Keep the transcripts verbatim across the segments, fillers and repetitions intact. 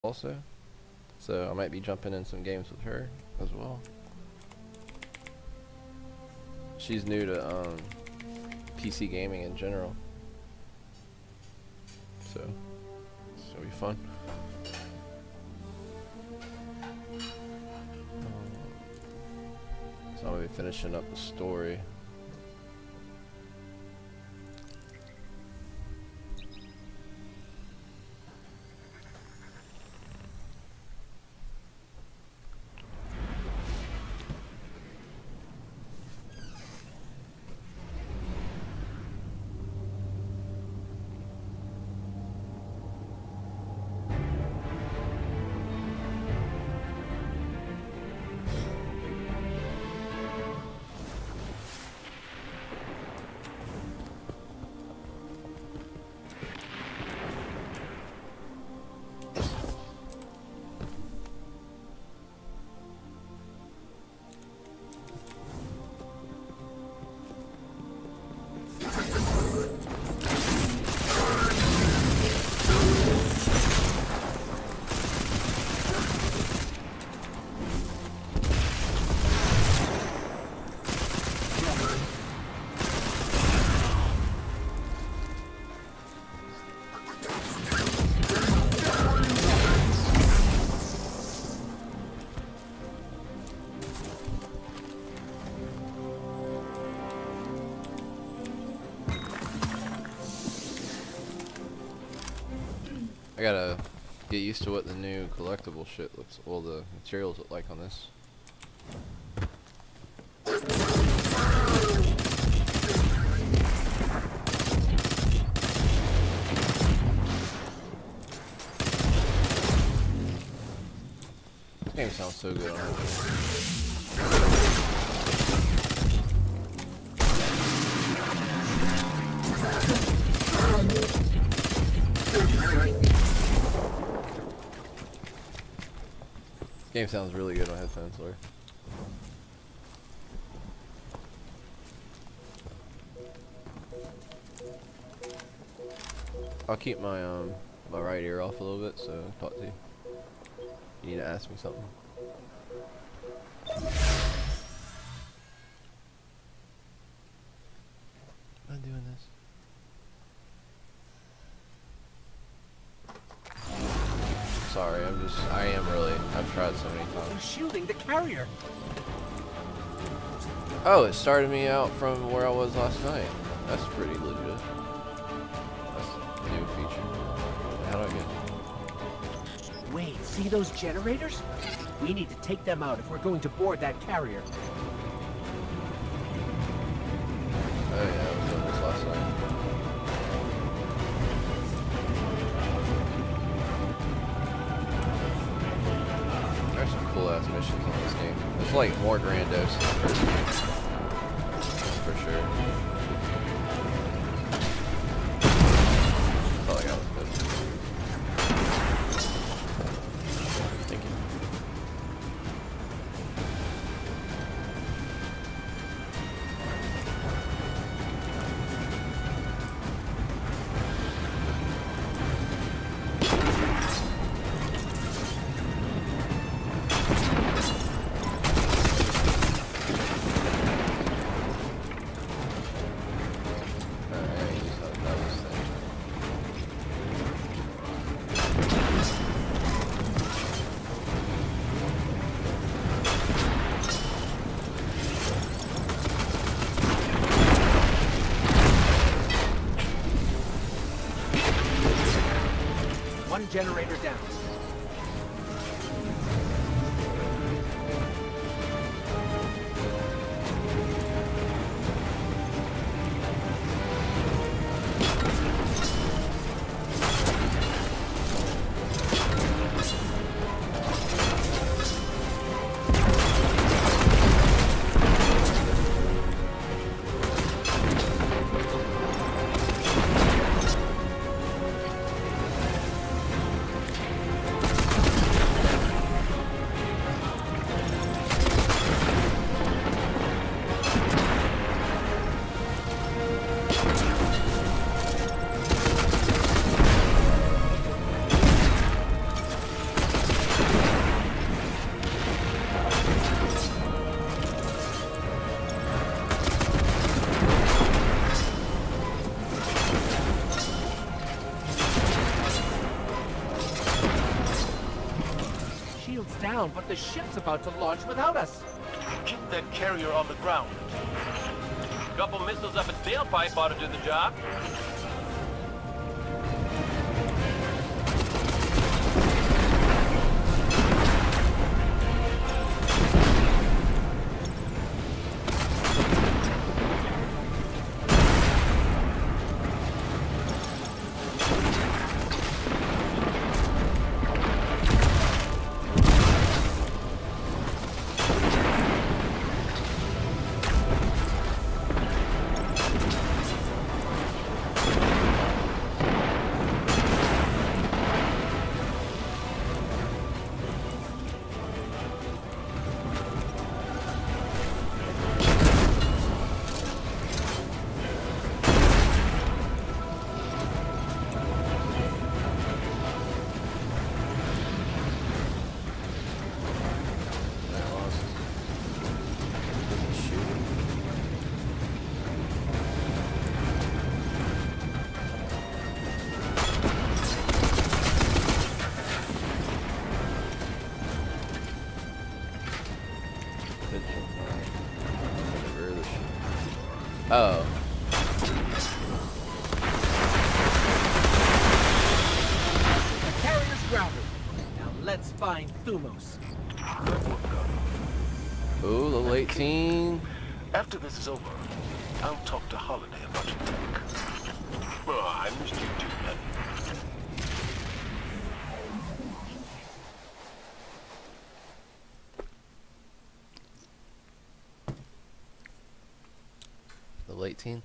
also, so I might be jumping in some games with her as well. She's new to um, P C gaming in general, so it's gonna be fun. So I'm gonna be finishing up the story. I gotta get used to what the new collectible shit looks, all the materials look like on this. This game sounds so good on it. Game sounds really good on headphones, Lord. I'll keep my um my right ear off a little bit so I talk to you. You need to ask me something. Am I doing this? Sorry, I'm just, I am really, I've tried so many times. They're shielding the carrier. Oh, it started me out from where I was last night. That's pretty legit. That's a new feature. How do I get? Wait, see those generators? We need to take them out if we're going to board that carrier. Oh yeah, I was doing this last night. There's some cool ass missions in this game. It's like more grandiose than the first game. For sure. Felt like I was good. Thank you. One generator down. shields down, but the ship's about to launch without us. Keep that carrier on the ground. Couple missiles up its tailpipe ought to do the job. Oh. The carrier's grounded. Now let's find Thumos. Ooh, level eighteen. After this is over, I'll talk to Holiday about your tech. Oh, I missed you too, man. Level eighteen.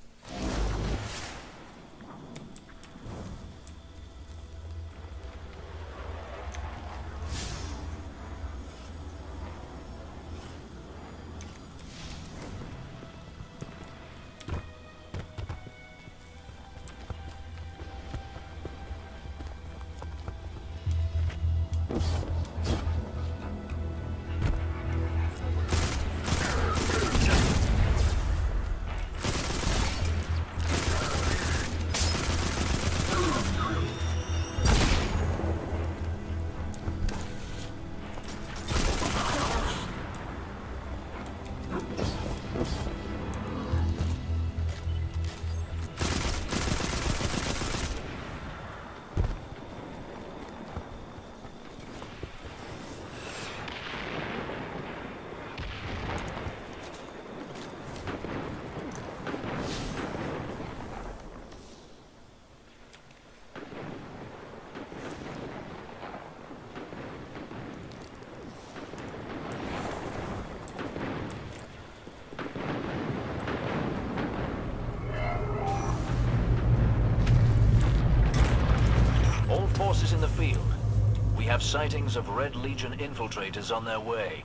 Forces in the field. We have sightings of Red Legion infiltrators on their way.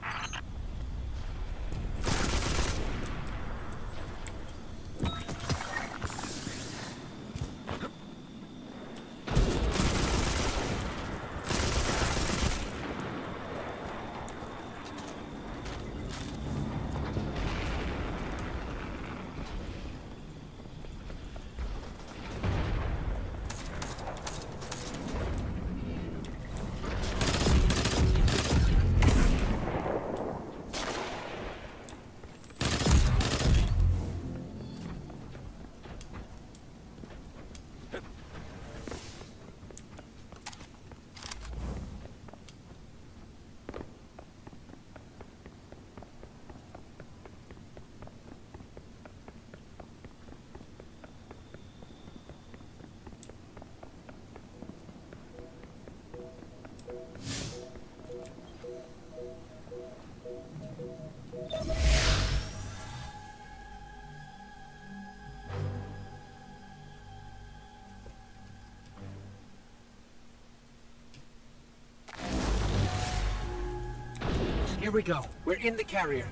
Here we go. We're in the carrier.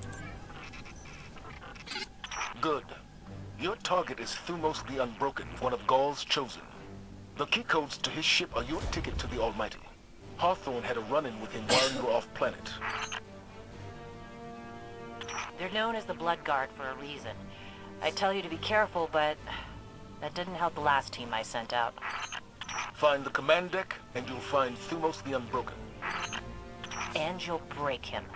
Good. Your target is Thumos the Unbroken, one of Gaul's chosen. The key codes to his ship are your ticket to the Almighty. Hawthorne had a run-in with him while you were off-planet. They're known as the Blood Guard for a reason. I tell you to be careful, but that didn't help the last team I sent out. Find the command deck, and you'll find Thumos the Unbroken. And you'll break him.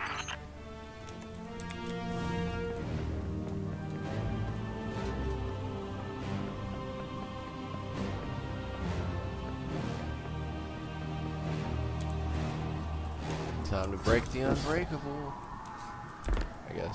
Time to break the unbreakable, I guess.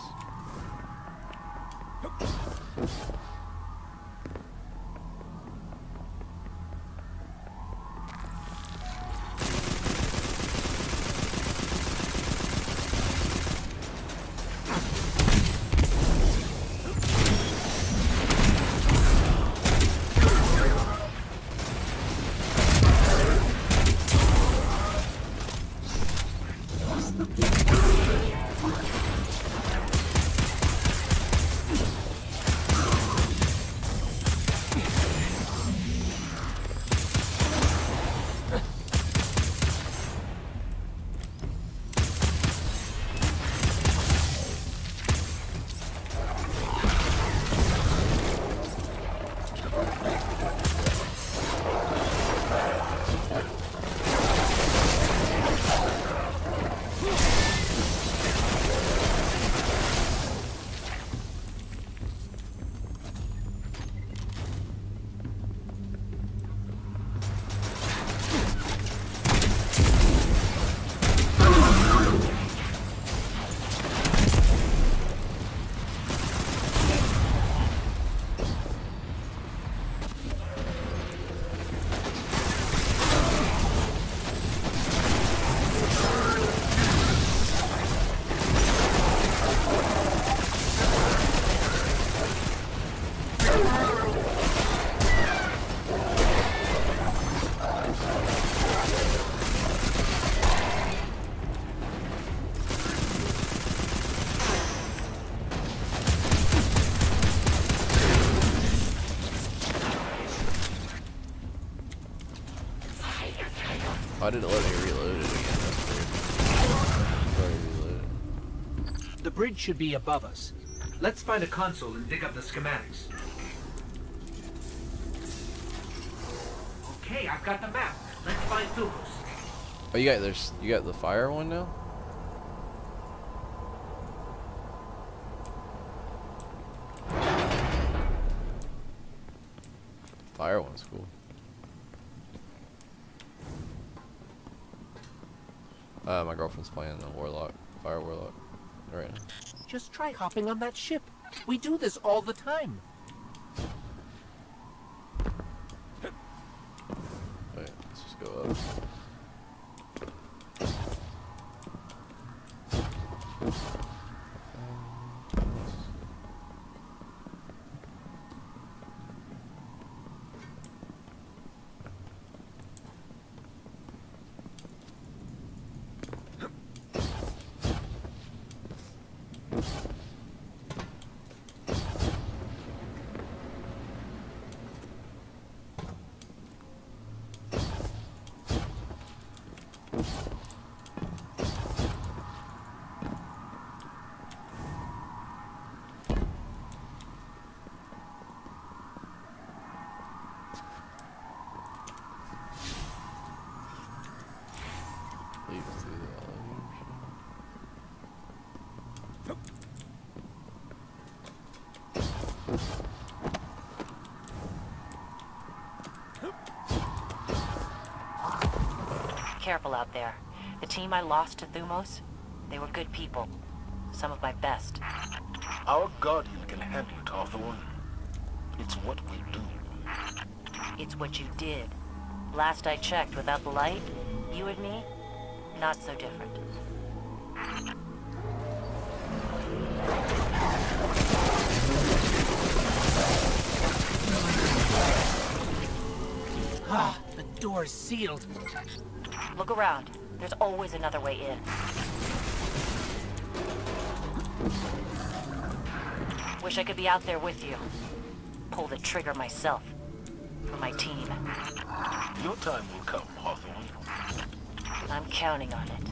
I didn't let me reload it again. That's weird. Already reloaded. The bridge should be above us. Let's find a console and dig up the schematics. Okay, I've got the map. Let's find Thumos. Oh, you got there's you got the fire one now? Fire one's cool. Uh, my girlfriend's playing the Warlock, Fire Warlock, right now. Just try hopping on that ship. We do this all the time. Wait, let's just go up. Leave through the elevator. Careful out there. The team I lost to Thumos, they were good people. Some of my best. Our Guardian can handle it, Hawthorne. It's what we do. It's what you did. Last I checked, without the light, you and me, not so different. Ah, the door's sealed. Look around. There's always another way in. Wish I could be out there with you. Pull the trigger myself. For my team. Your time will come, Hawthorne. I'm counting on it.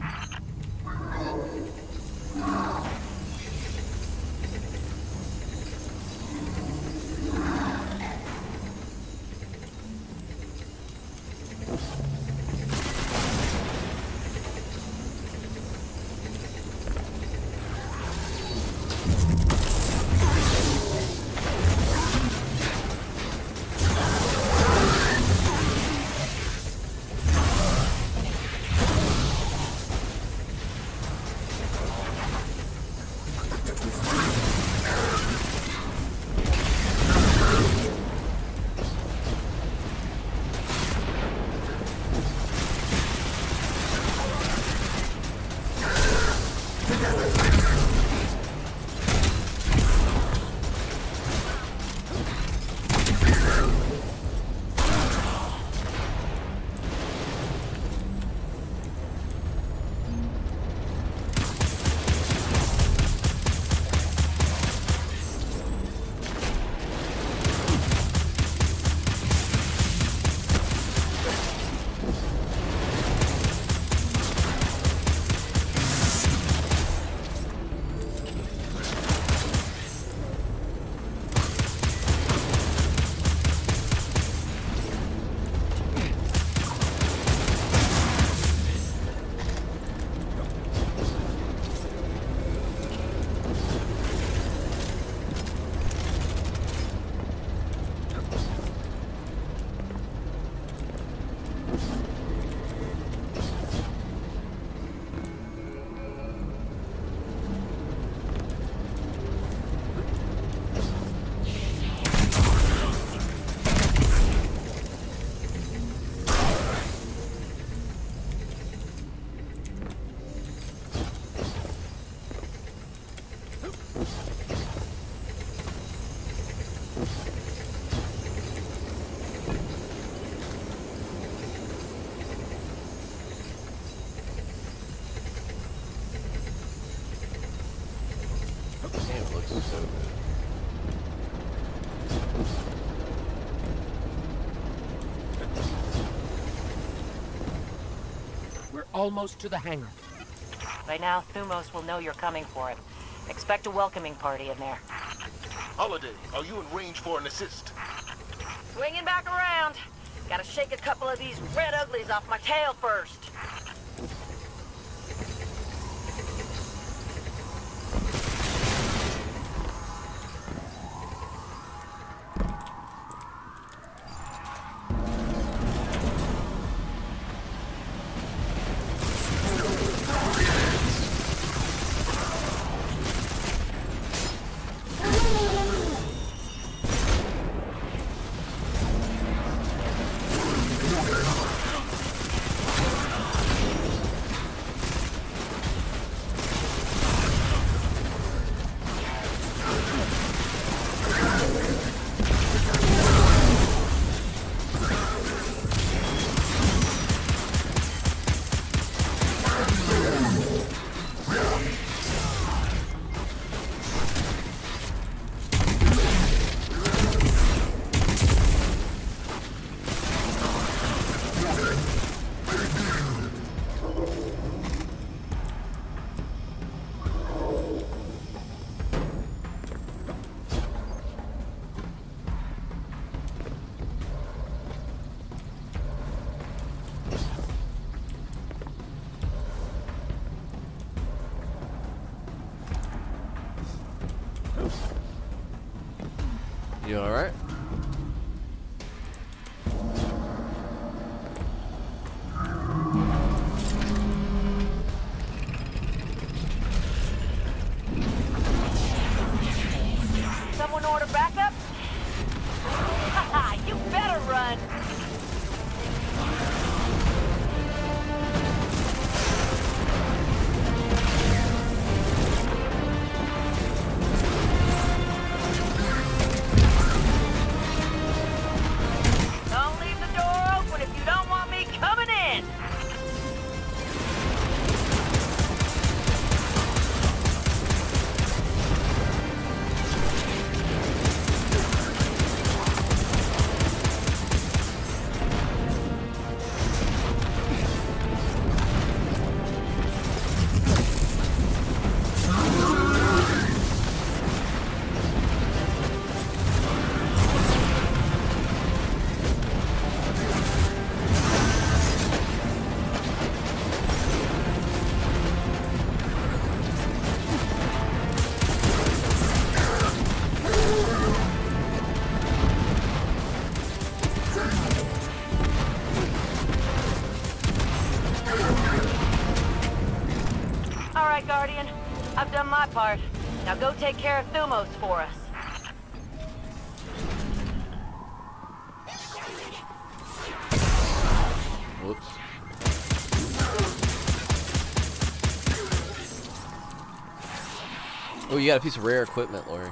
Damn, looks so good. We're almost to the hangar. By now, Thumos will know you're coming for him. Expect a welcoming party in there. Holiday, are you in range for an assist? Swinging back around. Gotta shake a couple of these red uglies off my tail first. You alright? Someone order backup? Haha, you better run! Don't leave the door open if you don't want me coming in! All right, Guardian. I've done my part. Now go take care of Thumos for us. Whoops. Oh, you got a piece of rare equipment, Lori.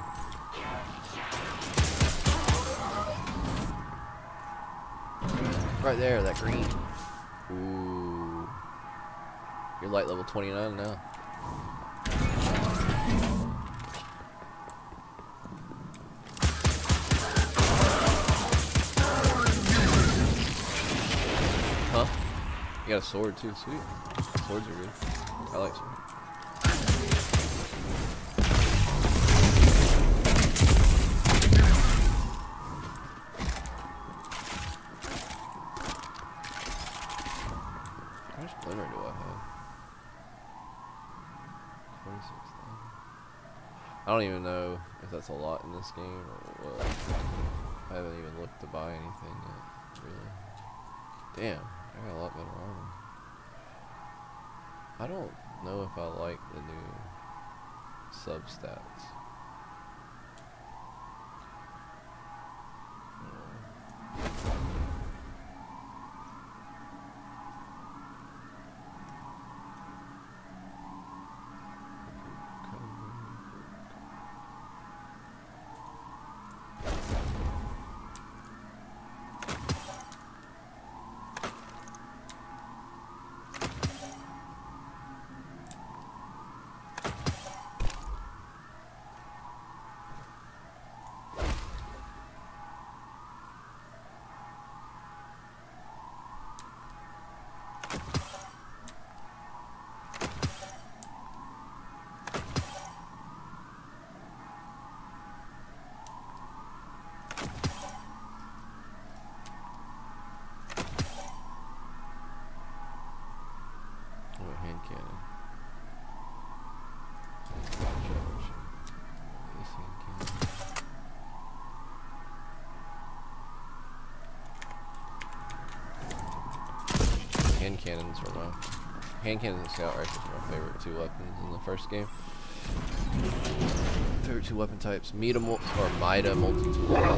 Right there, that green. Ooh. You're light level twenty-nine now. Huh? You got a sword too, sweet. Swords are good. I like swords. How much glimmer do I have? twenty-six thousand. I don't even know if that's a lot in this game or what. I haven't even looked to buy anything yet, really. Damn, I got a lot better armor. I don't know if I like the new substats. Hand cannon. Hand cannons are my hand cannons and scout rifles are my favorite two weapons in the first game. Favorite two weapon types: Mida or Mida multi-tool.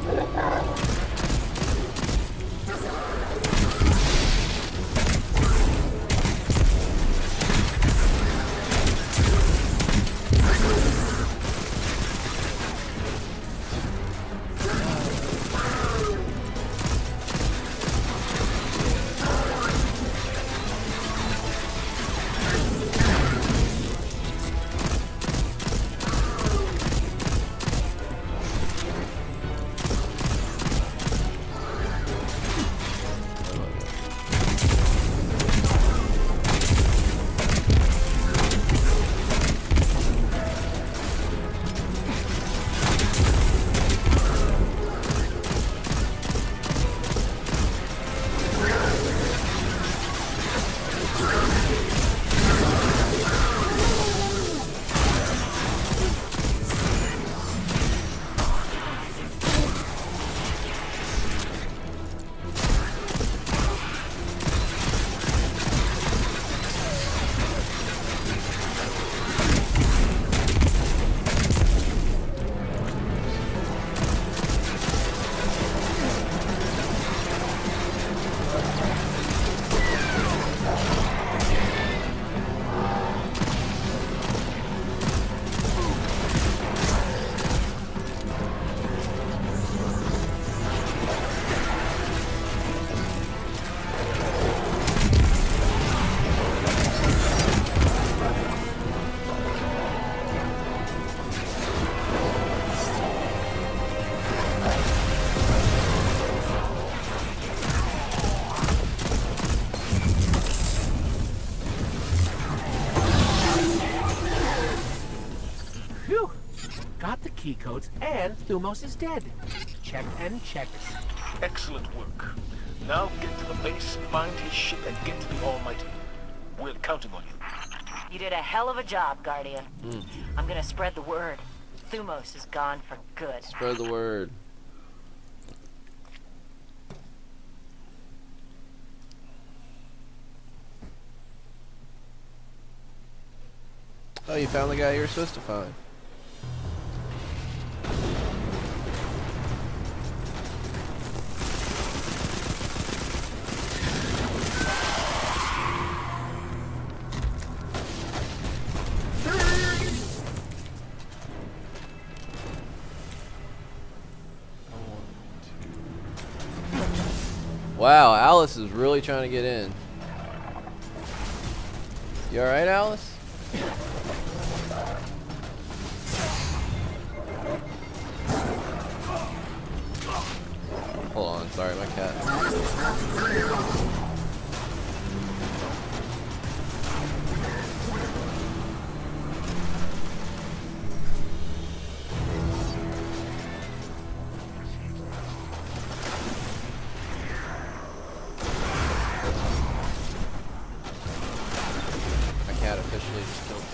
Key codes, and Thumos is dead. Check and check. Excellent work. Now get to the base, find his ship, and get to the Almighty. We're counting on you. You did a hell of a job, Guardian. Mm. I'm gonna spread the word. Thumos is gone for good. Spread the word. Oh, you found the guy you were supposed to find. Wow, Alice is really trying to get in. You alright, Alice? Hold on, sorry, my cat. My cat officially just killed me.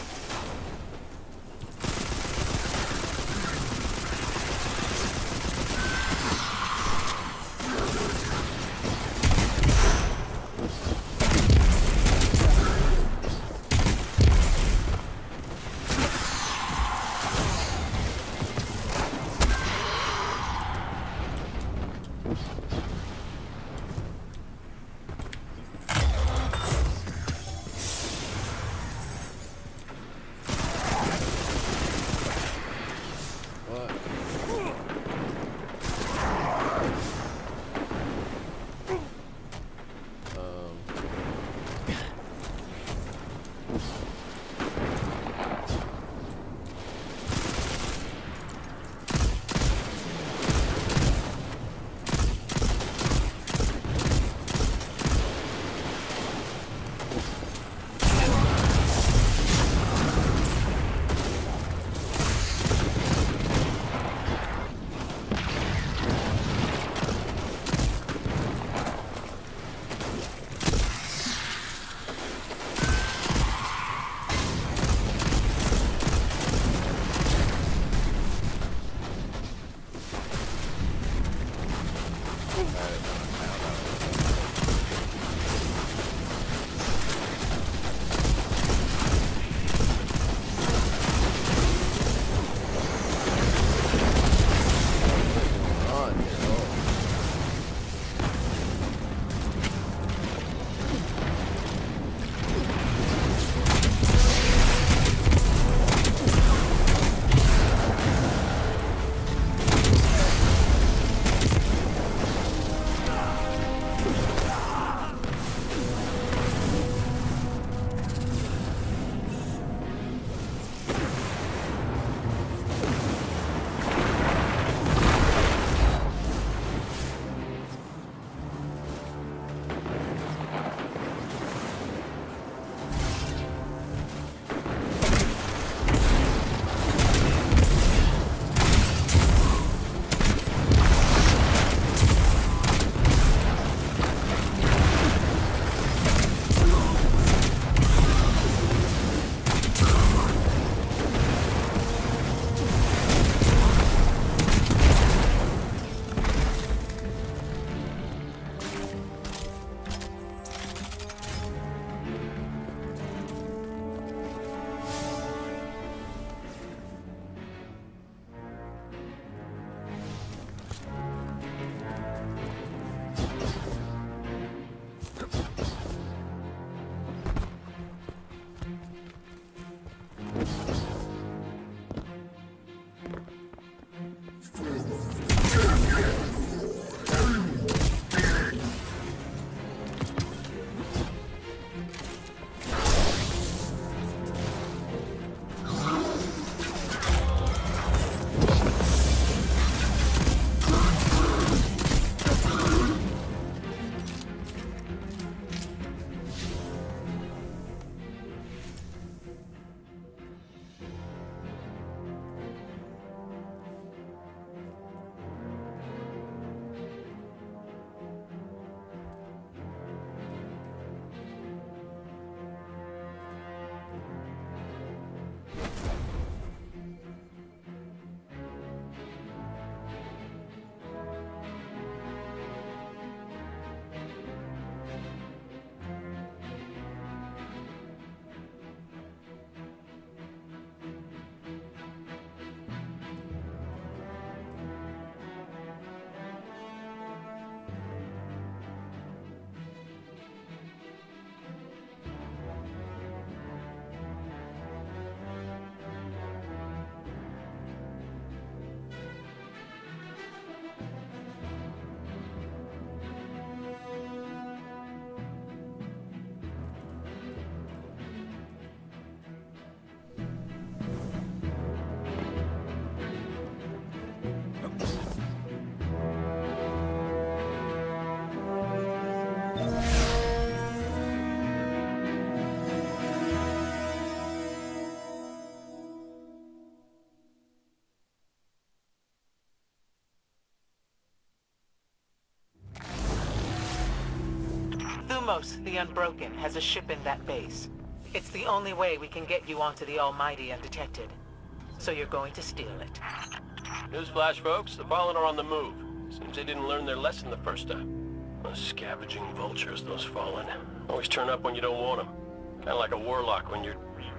Thumos, the Unbroken, has a ship in that base. It's the only way we can get you onto the Almighty undetected. So you're going to steal it. Newsflash, folks. The Fallen are on the move. Seems they didn't learn their lesson the first time. Those scavenging vultures, those Fallen. Always turn up when you don't want them. Kind of like a warlock when you're...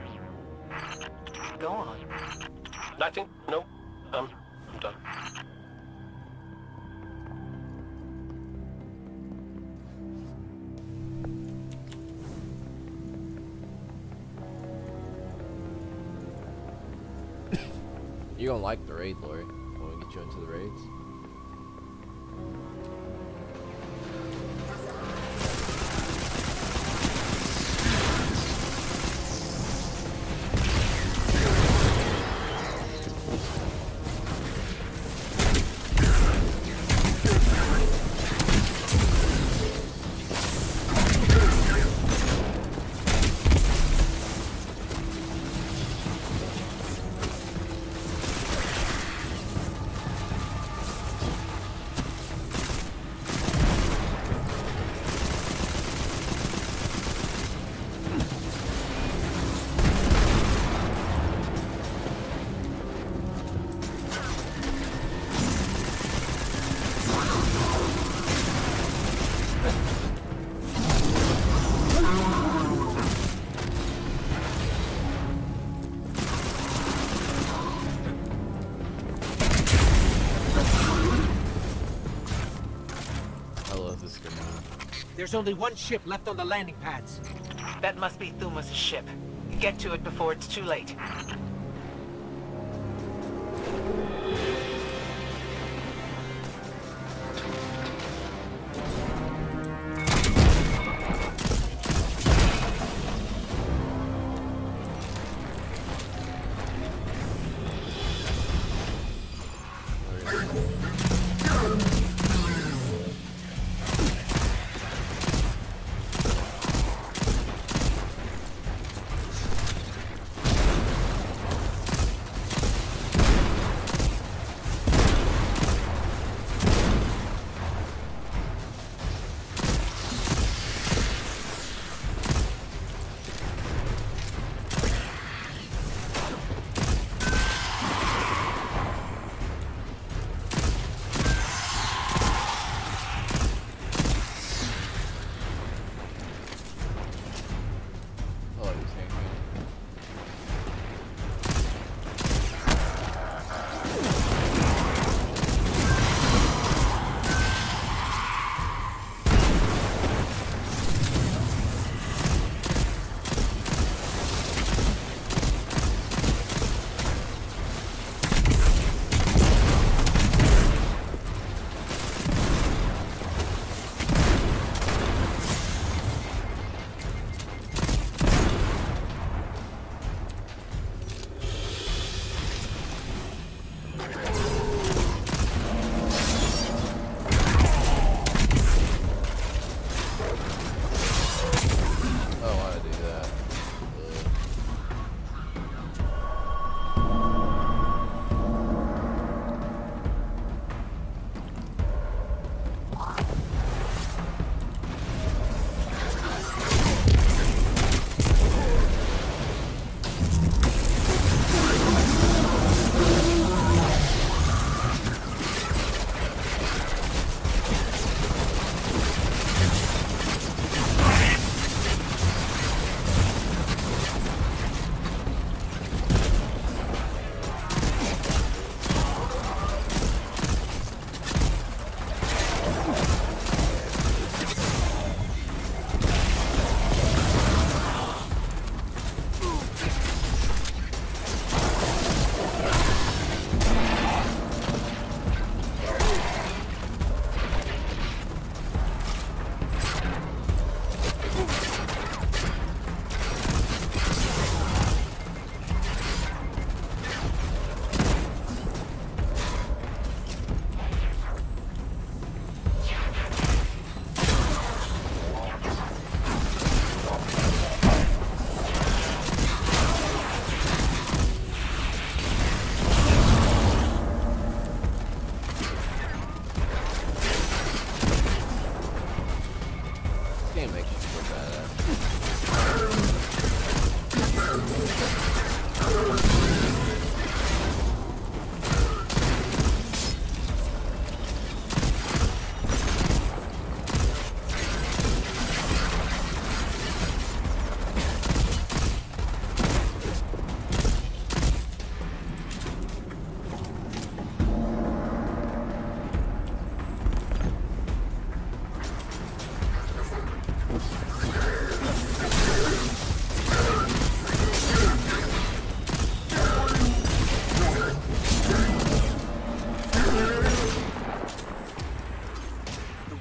Go on. Nothing? No. Um, I'm done. You gonna like the raid, Lori? Want to get you into the raids? There's only one ship left on the landing pads. That must be Thumos' ship. Get to it before it's too late.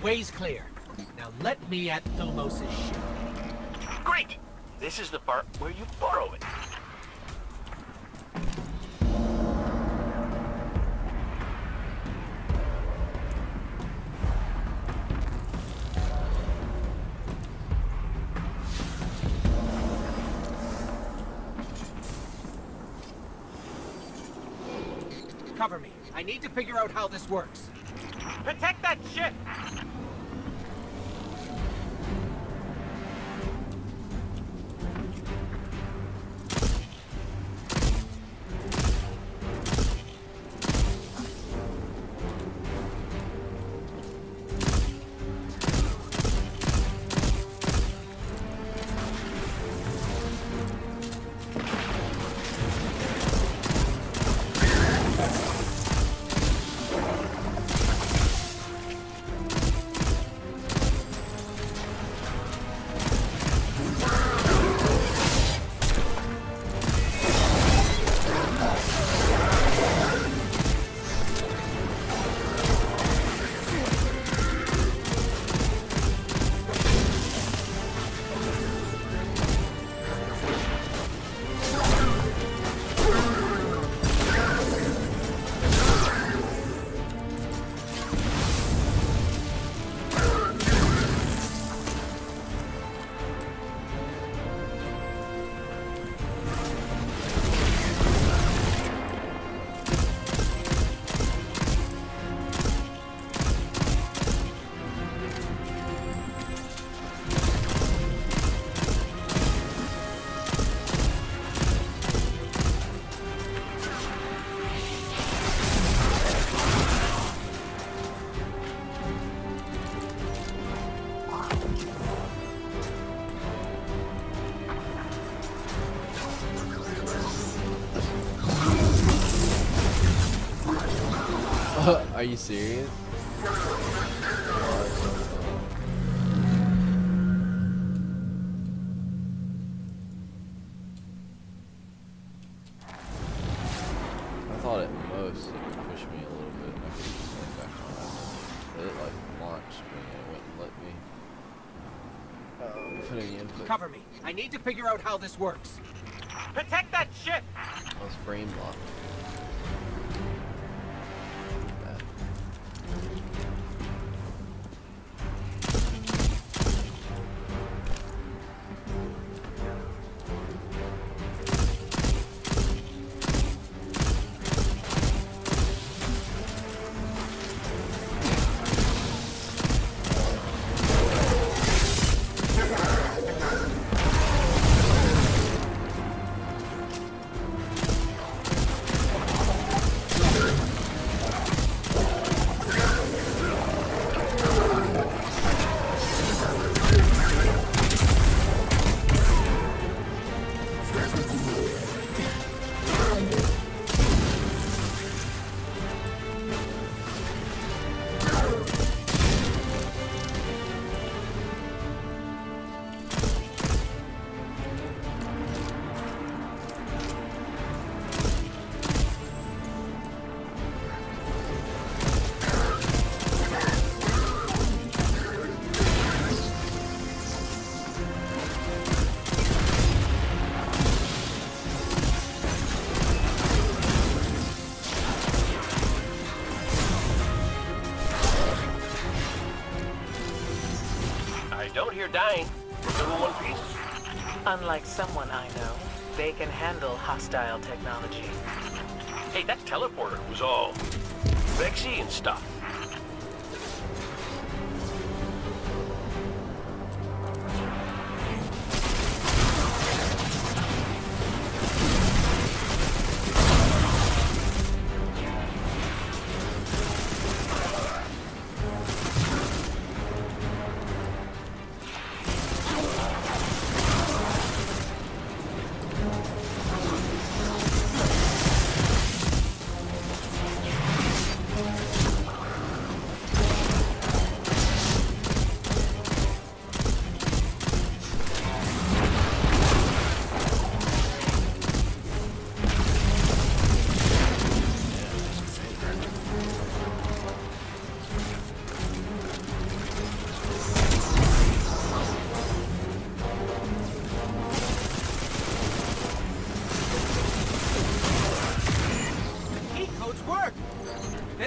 Way's clear. Now let me at Thumos' ship. Great! This is the part where you borrow it. Cover me. I need to figure out how this works. Protect that ship! Are you serious? I thought at most it would push me a little bit and I could just swing back on. But it like launched me and it wouldn't let me uh, put any input. Cover me. I need to figure out how this works. Protect that ship! I was frame locked. Dying. We're still in one piece. Unlike someone I know, they can handle hostile technology. Hey, that teleporter was all Vexy and stuff.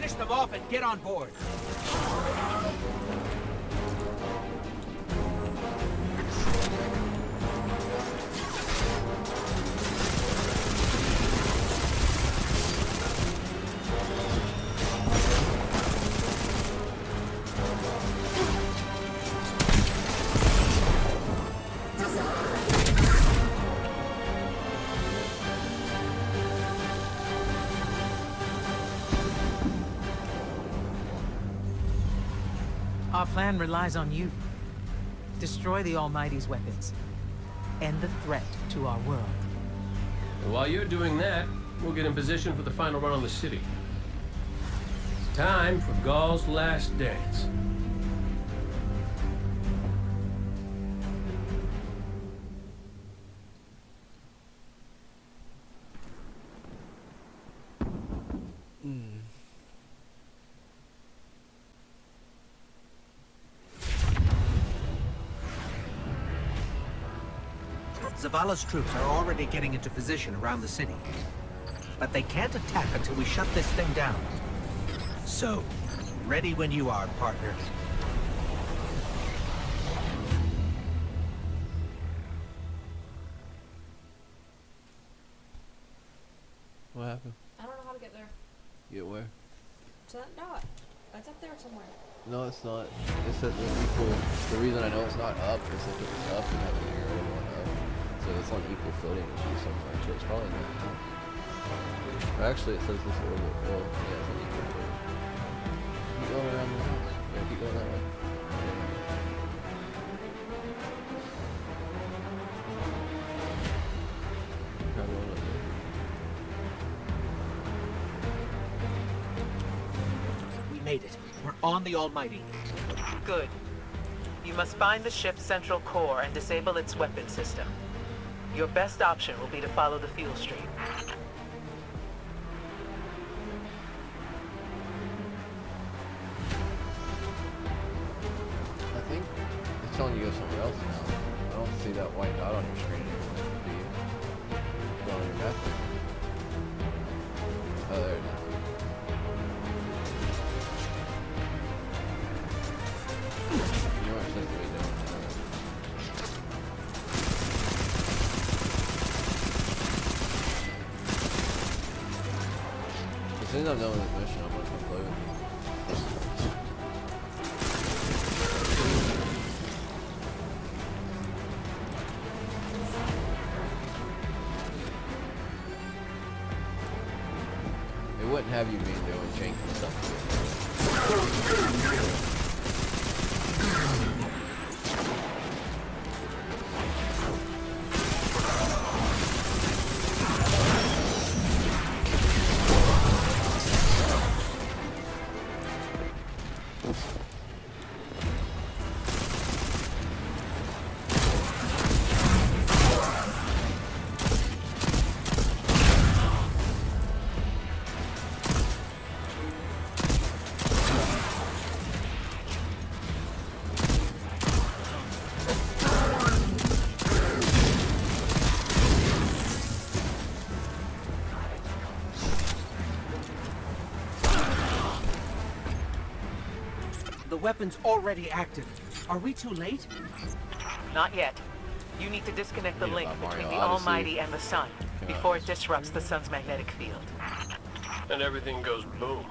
Finish them off and get on board. Our plan relies on you. Destroy the Almighty's weapons. End the threat to our world. And while you're doing that, we'll get in position for the final run on the city. It's time for Ghaul's last dance. Zavala's troops are already getting into position around the city. But they can't attack until we shut this thing down. So, ready when you are, partner. What happened? I don't know how to get there. Get where? To that dot. It's up there somewhere. No, it's not. It said the equal. The reason I know it's not up is if it was up and that would arrow going up. So it's on equal footing with you somewhere. So it's probably not up. Or actually, it says this orbit. Well, yeah, it's on equal footing. Keep going around the house. Yeah, keep going that way. Try going up there. We made it. We're on the Almighty. Good. You must find the ship's central core and disable its weapon system. Your best option will be to follow the fuel stream. I think it's telling you to go somewhere else now. I don't see that white dot on your screen anymore. Do you? Not on your map? Oh, there it is. You know what it's supposed to be doing. As soon as I'm done with this mission, I'm gonna come play with you. It wouldn't have you being doing janky stuff. The weapon's already active. Are we too late? Not yet. You need to disconnect the Yeah, link Mario between the Odyssey. Almighty and the Sun before it disrupts the Sun's magnetic field. And everything goes boom.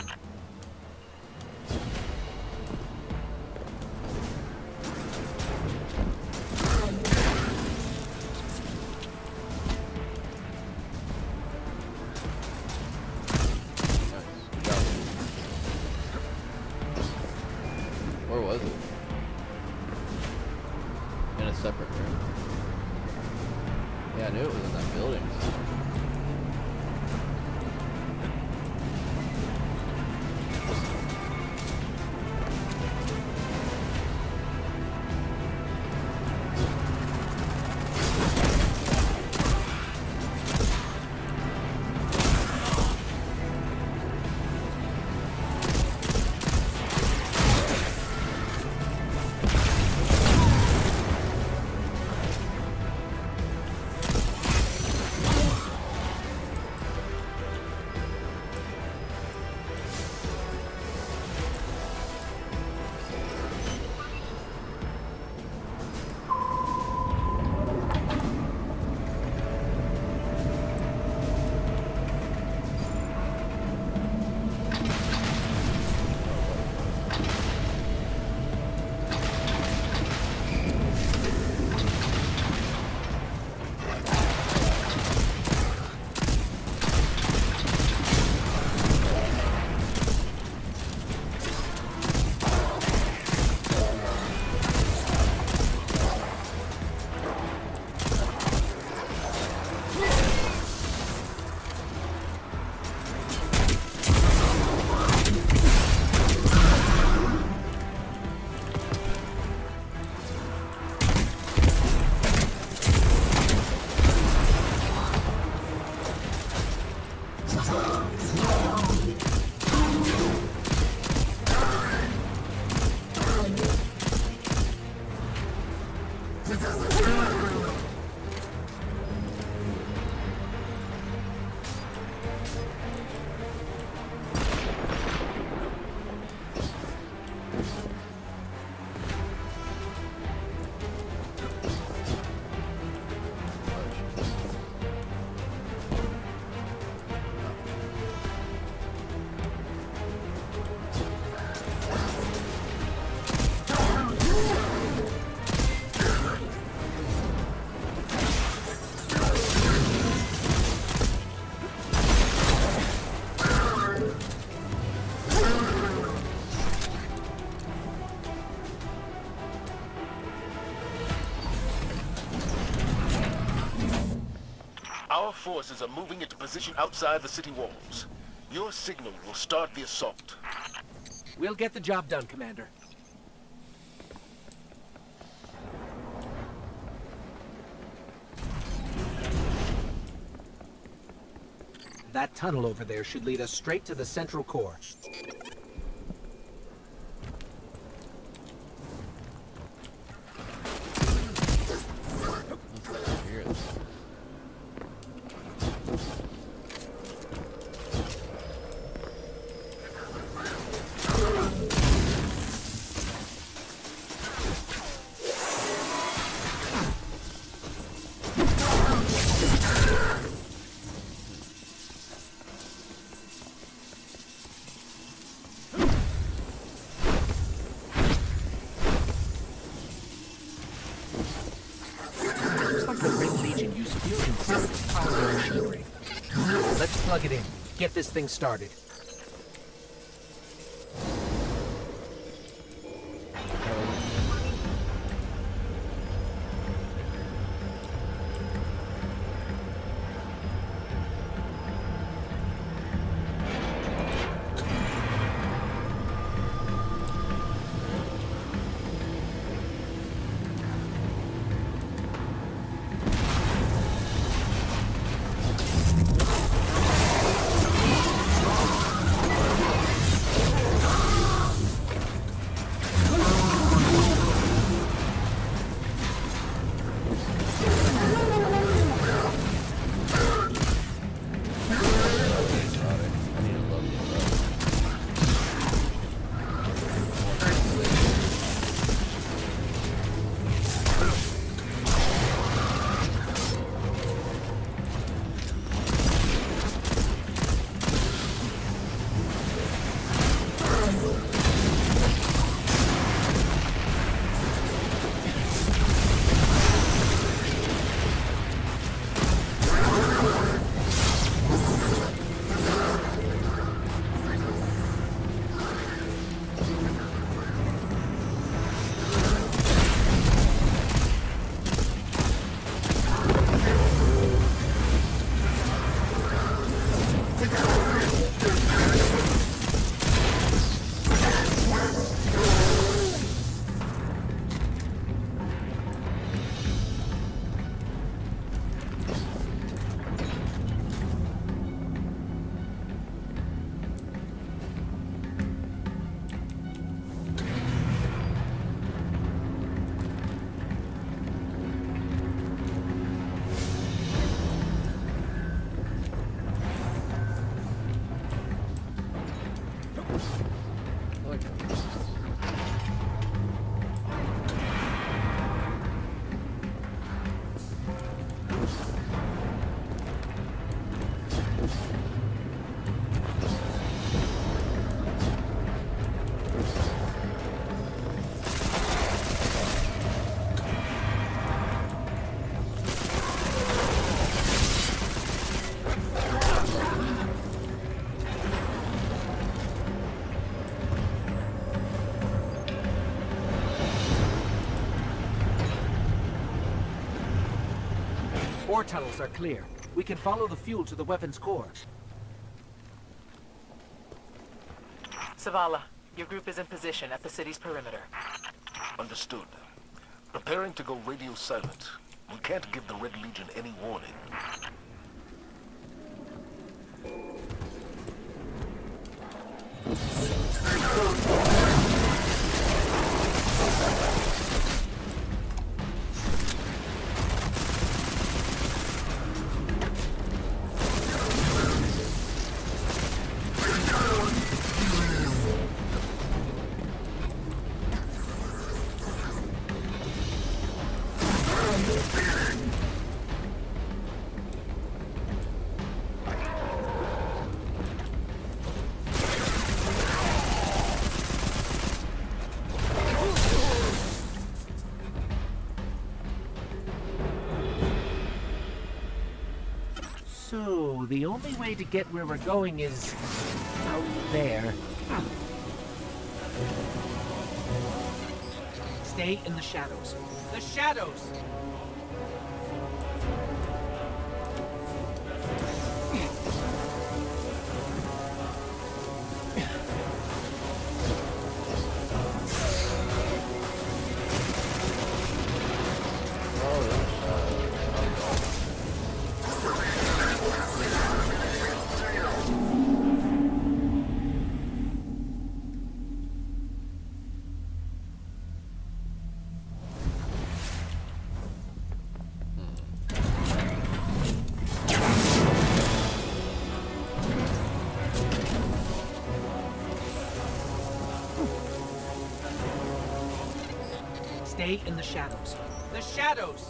Where was it? In a separate room. Yeah, I knew it was in that building. Our forces are moving into position outside the city walls. Your signal will start the assault. We'll get the job done, Commander. That tunnel over there should lead us straight to the central core. Let's plug it in. Get this thing started. Ore tunnels are clear. We can follow the fuel to the weapon's core. Zavala, your group is in position at the city's perimeter. Understood. Preparing to go radio silent. We can't give the Red Legion any warning. So, the only way to get where we're going is out there. Stay in the shadows. The shadows! stay in the shadows. The shadows!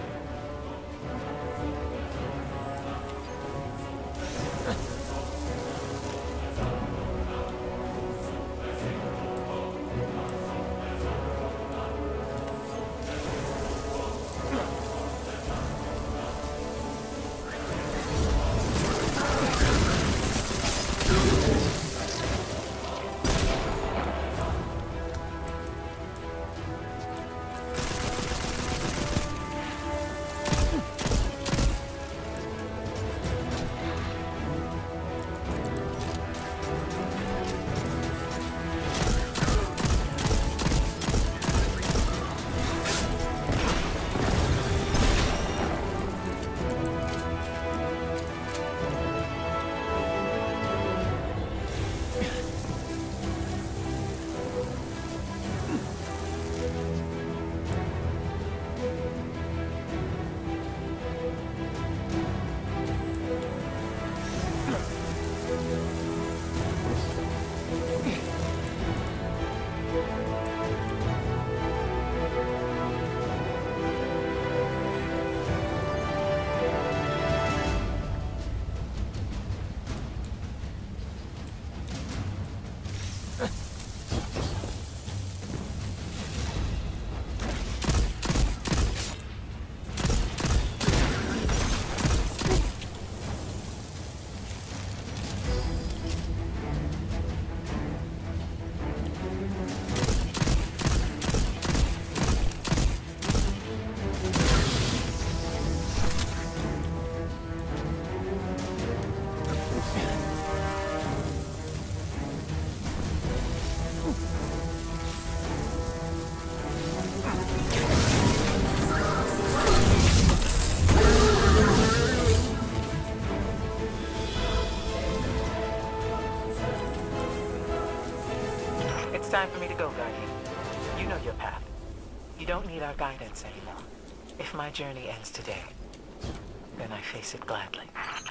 Time for me to go, Guardian. You know your path. You don't need our guidance anymore. If my journey ends today, then I face it gladly.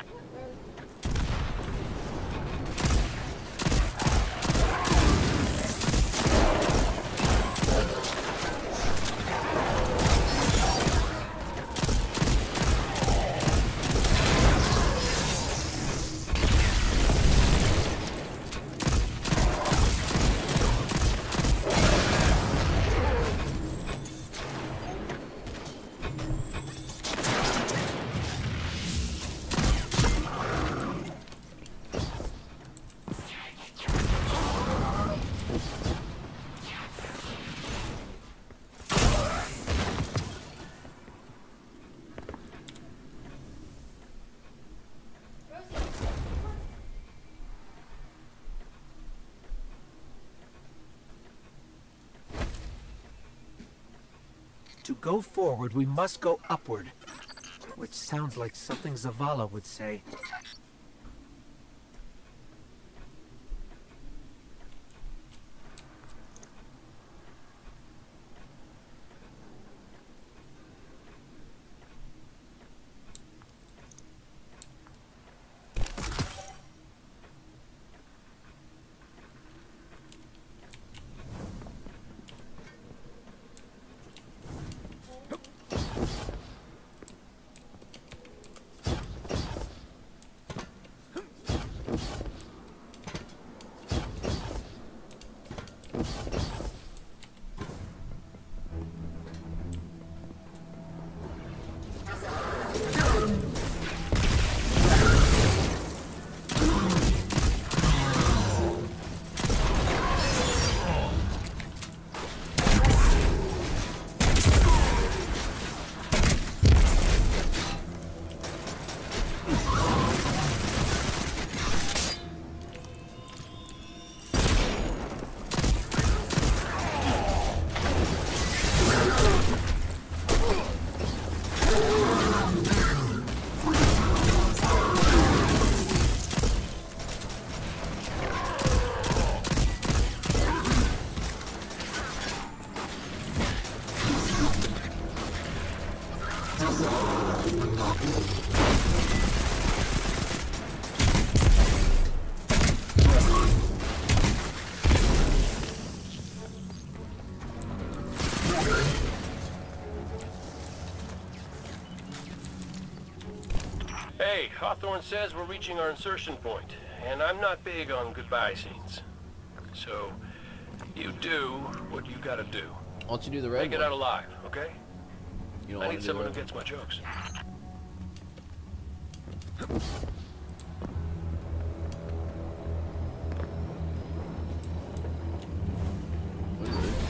To go forward, we must go upward. Which sounds like something Zavala would say. Hawthorne says we're reaching our insertion point, and I'm not big on goodbye scenes. So, you do what you gotta do. Why don't you do the red Make it one? out alive, okay? You don't I want need to do someone the who red gets my jokes. What is it?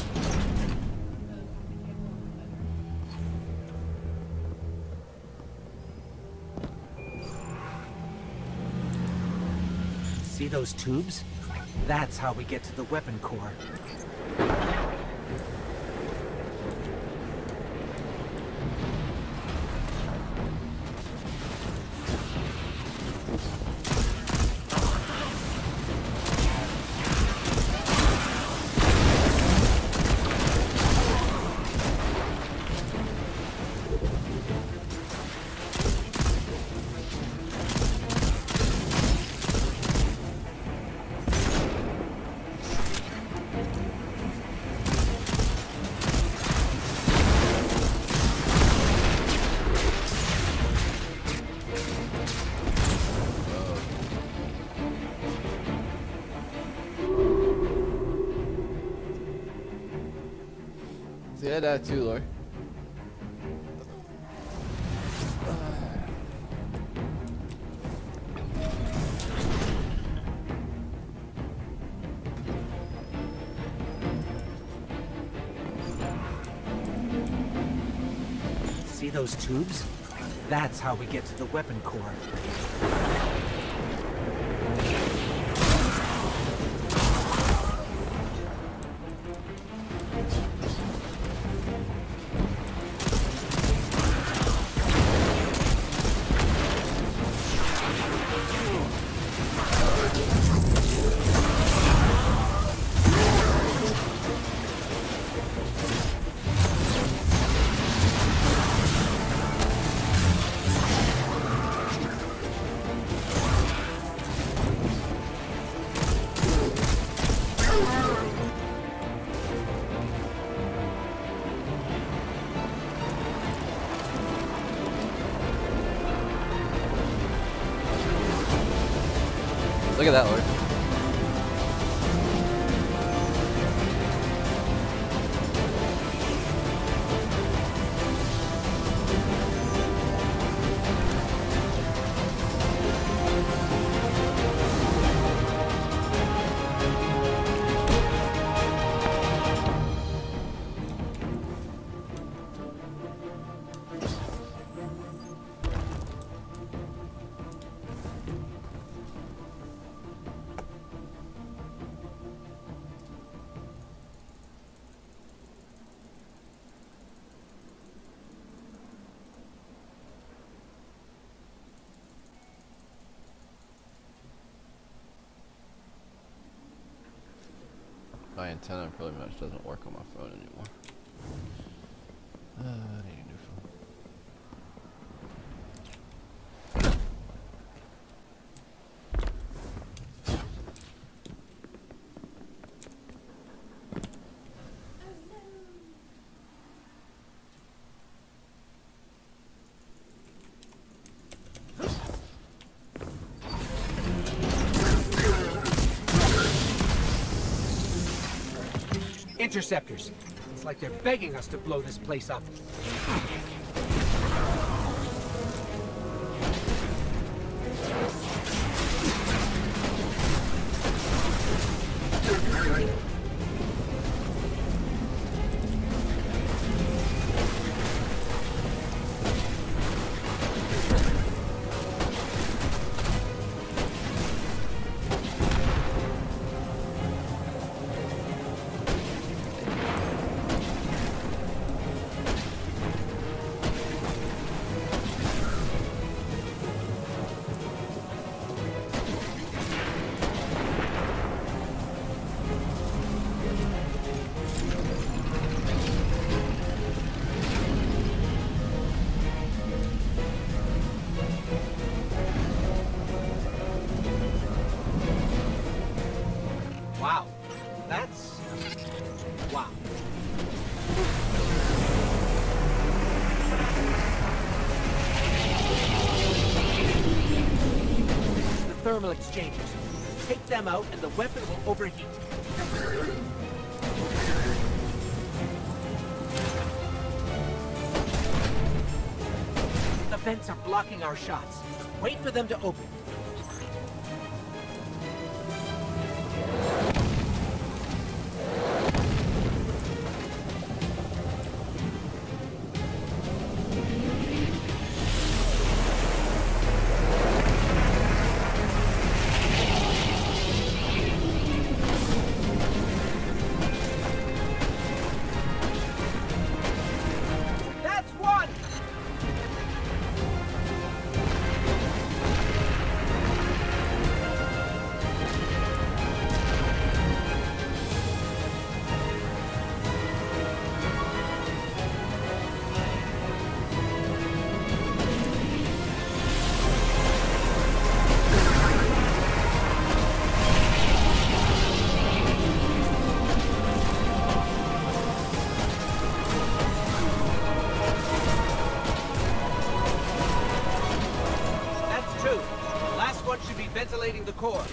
See those tubes? That's how we get to the weapon core. See, I died too, Lord. See those tubes? That's how we get to the weapon core. Look at that, Lord. My antenna pretty much doesn't work on my phone anymore. Uh, I need a new phone. Interceptors. It's like they're begging us to blow this place up. thermal exchangers. Take them out and the weapon will overheat. The vents are blocking our shots. Wait for them to open. Ventilating the core.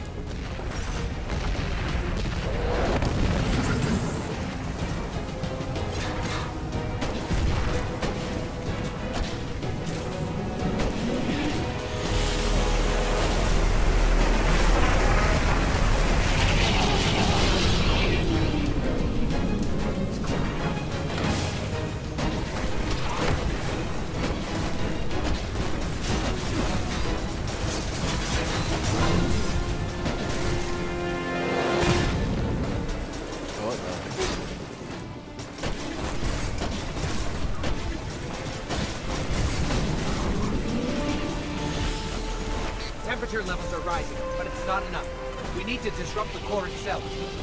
Temperature levels are rising, but it's not enough. We need to disrupt the core itself.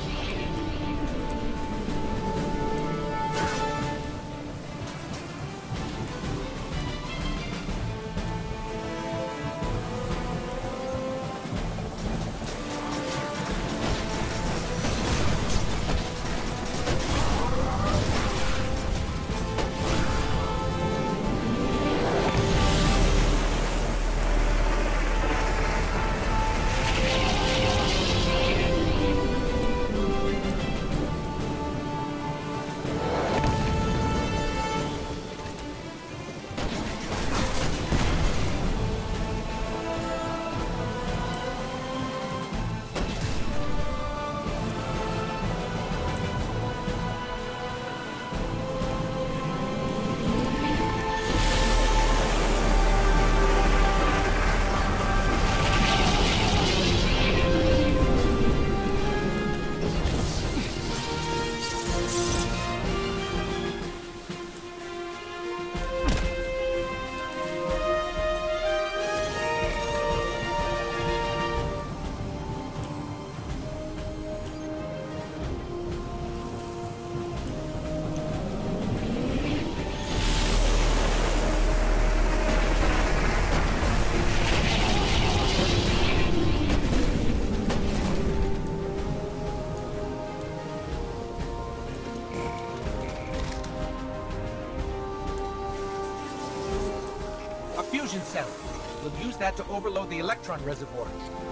Fusion cell. We'll use that to overload the electron reservoir.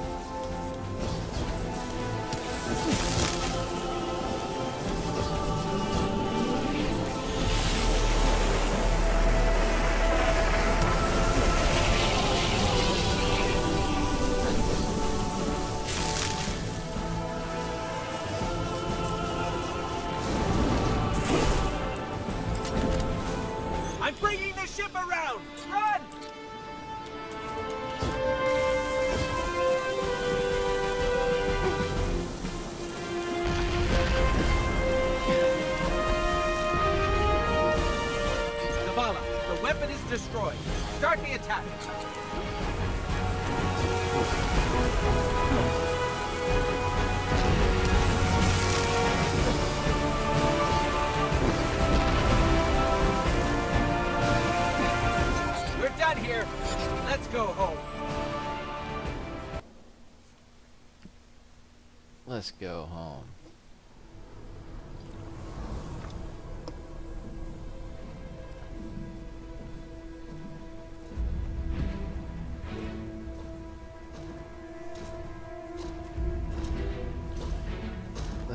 I'm bringing the ship around! Run! The weapon is destroyed. Start the attack. We're done here. Let's go home. Let's go home.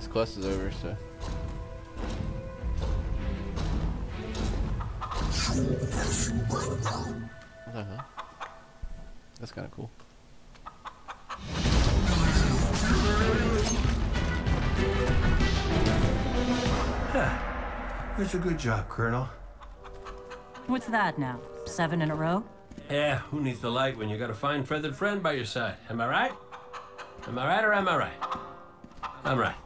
this quest is over, so. Uh huh. That's kind of cool. Huh. That's a good job, Colonel. What's that now? Seven in a row? Yeah, who needs the light when you got a fine feathered friend by your side? Am I right? Am I right or am I right? I'm right.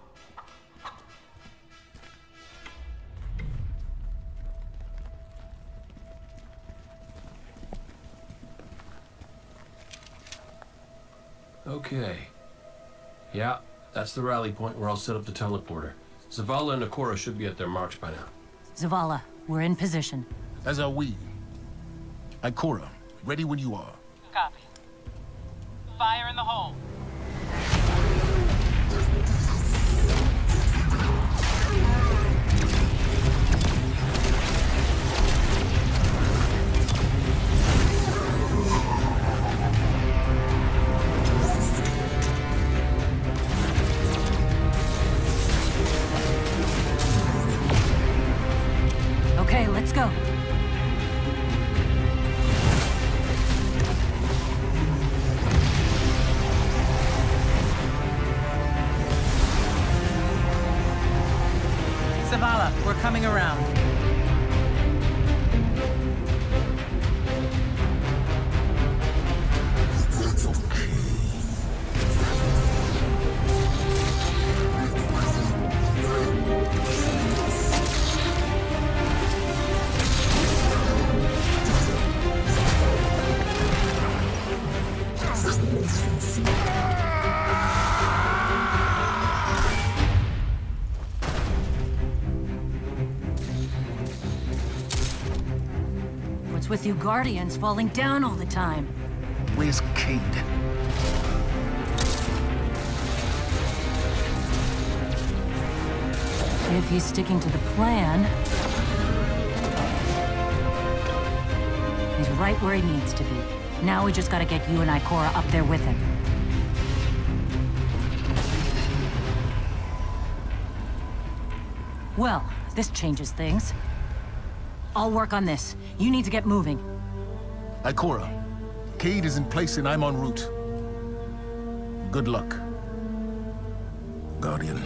Okay. Yeah, that's the rally point where I'll set up the teleporter. Zavala and Ikora should be at their marks by now. Zavala, we're in position. As are we. Ikora, ready when you are. Copy. Fire in the hole. Okay, let's go. Zavala, we're coming around. What's with you Guardians falling down all the time? Where's Cayde? If he's sticking to the plan, he's right where he needs to be. Now we just gotta get you and Ikora up there with him. Well, this changes things. I'll work on this. You need to get moving. Ikora, Cayde is in place and I'm en route. Good luck, Guardian.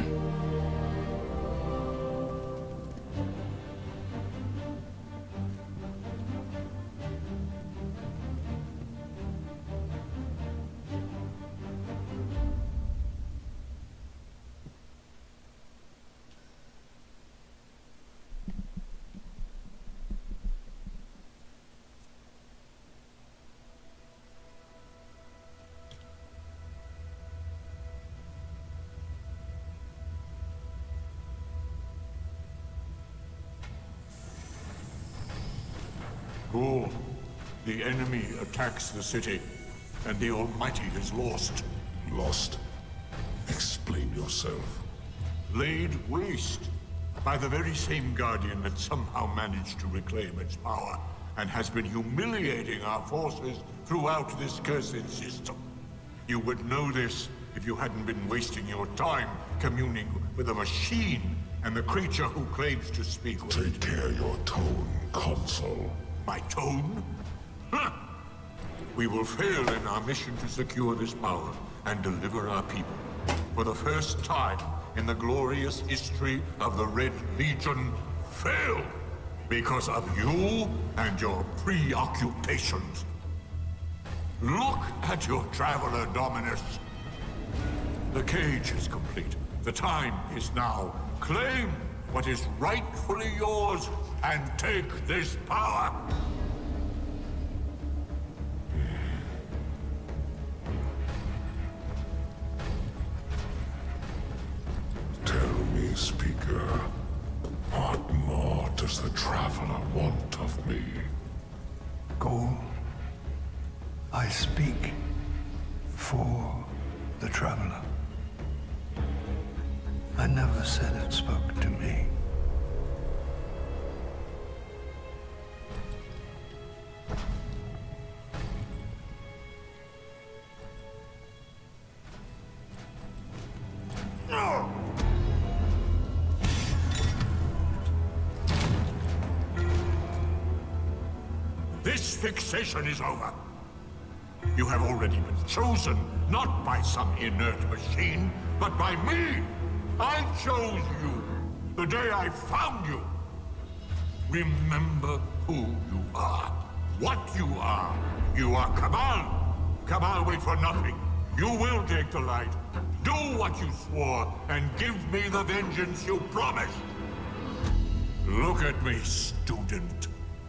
Ghoul, the enemy attacks the city, and the Almighty is lost. Lost? Explain yourself. Laid waste by the very same Guardian that somehow managed to reclaim its power, and has been humiliating our forces throughout this cursed system. You would know this if you hadn't been wasting your time communing with a machine and the creature who claims to speak with Take care your tone, Consul. My tone? Huh. We will fail in our mission to secure this power and deliver our people. For the first time in the glorious history of the Red Legion, fail because of you and your preoccupations. Look at your Traveler, Dominus. The cage is complete. The time is now. Claim what is rightfully yours and take this power. Tell me, Speaker, what more does the Traveler want of me? Ghoul, I speak for the Traveler. I never said it spoke to me. This fixation is over. You have already been chosen, not by some inert machine, but by me. I chose you the day I found you. Remember who you are, what you are. You are Cabal. Cabal wait for nothing. You will take the light. Do what you swore, and give me the vengeance you promised. Look at me, student.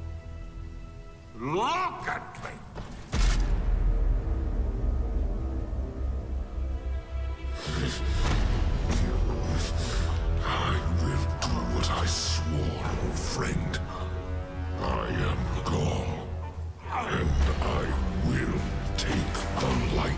Look at me! I will do what I swore, old friend. I am Gaul, and I will take the light.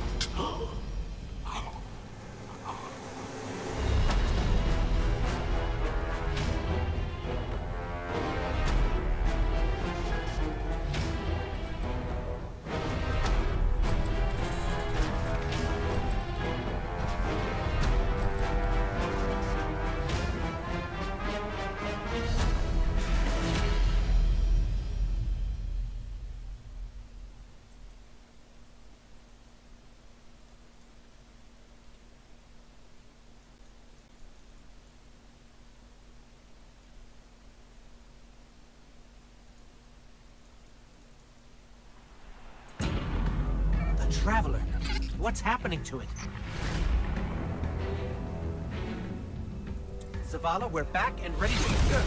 Traveler. What's happening to it? Zavala, we're back and ready to go.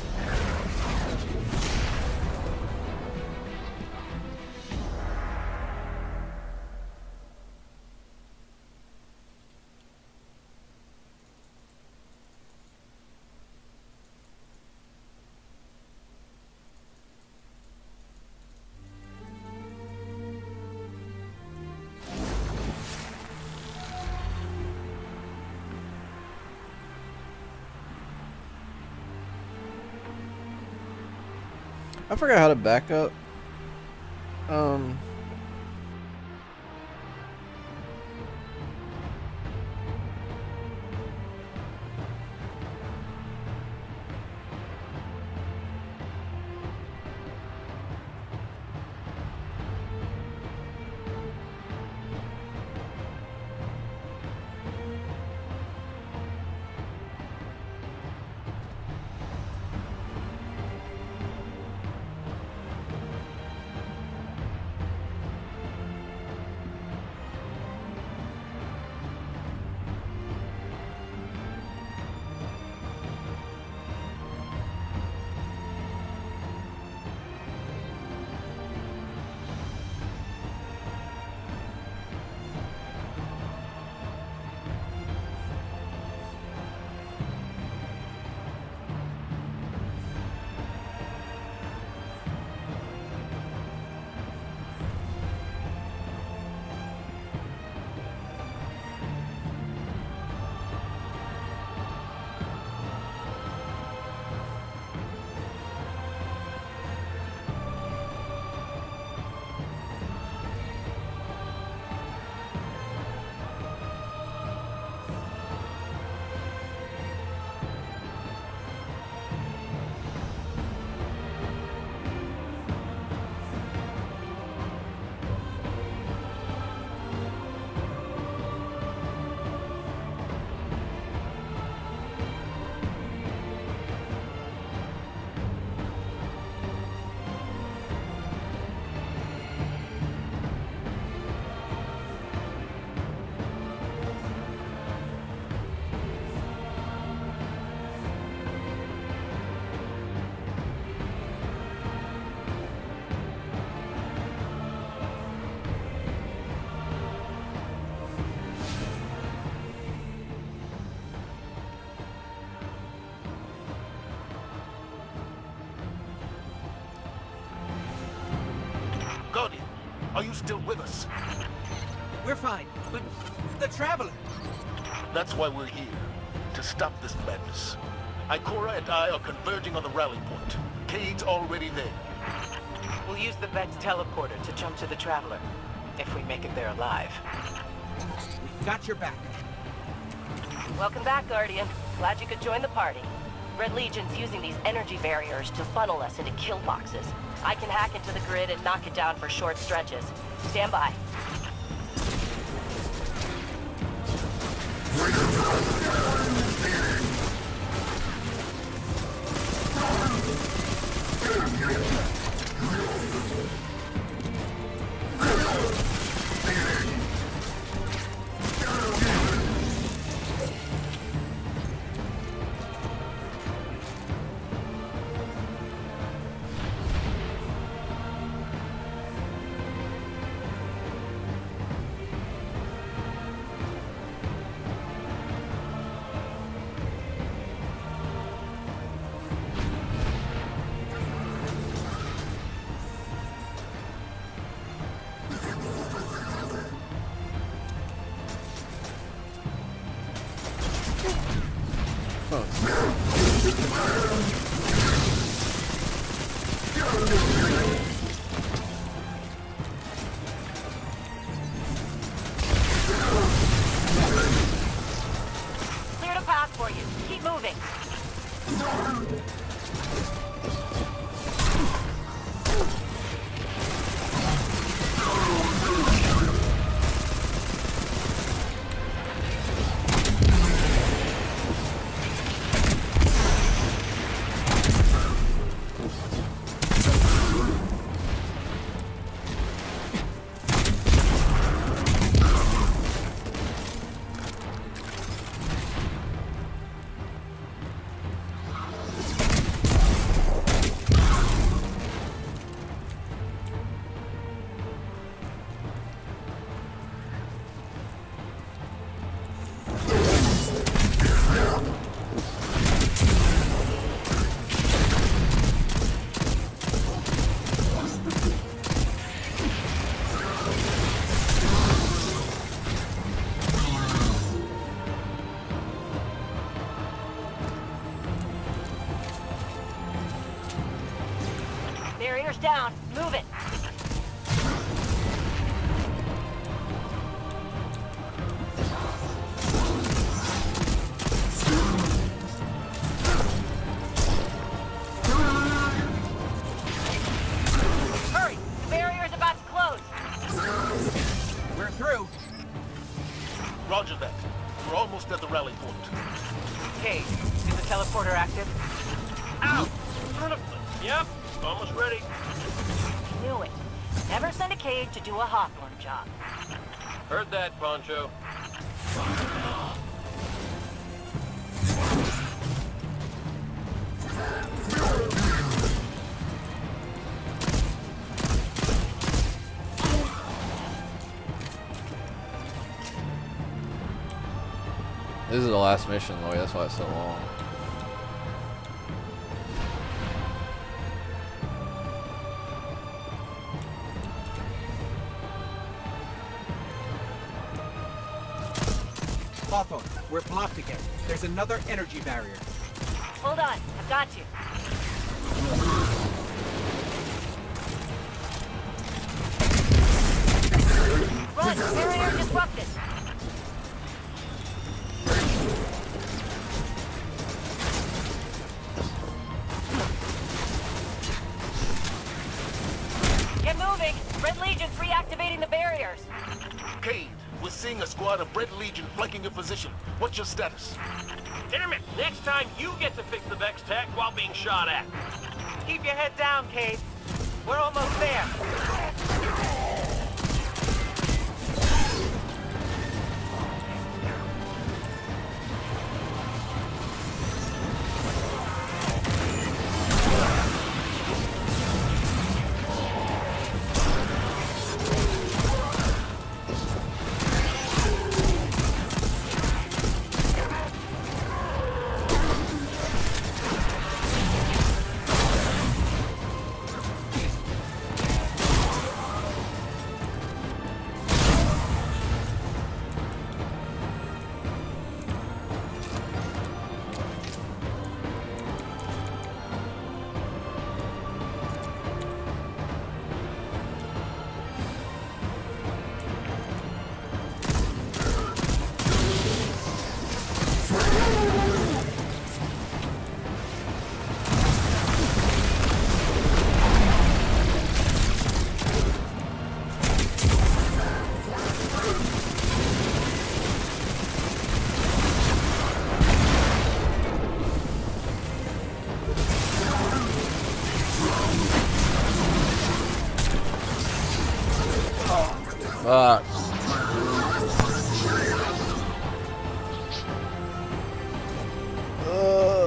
I forgot how to back up. Um. Guardian, are you still with us? We're fine, but the Traveler... That's why we're here, to stop this madness. Ikora and I are converging on the rally point. Cade's already there. We'll use the Vex teleporter to jump to the Traveler, if we make it there alive. We've got your back. Welcome back, Guardian. Glad you could join the party. Red Legion's using these energy barriers to funnel us into kill boxes. I can hack into the grid and knock it down for short stretches. Stand by. Cleared a path for you. Keep moving. Barrier's down. Move it. Hurry! The barrier's about to close. We're through. Roger that. We're almost at the rally point. Cade, is the teleporter active? Out! Beautifully. Yep. Almost ready. Knew it. Never send a Cade to do a Hawthorne job. Heard that, Poncho. This is the last mission, Lloyd. That's why it's so long. Hawthorne, we're blocked again. There's another energy barrier. Hold on. I've got you. Run! Barrier disrupted. Get moving! Red Legion's reactivating the barriers. Cade, we're seeing a squad of Red Legion flanking your position. What's your status? Damn it! Next time you get to fix the Vex tech while being shot at. Keep your head down, Cade. We're almost there. Fuck. Uh.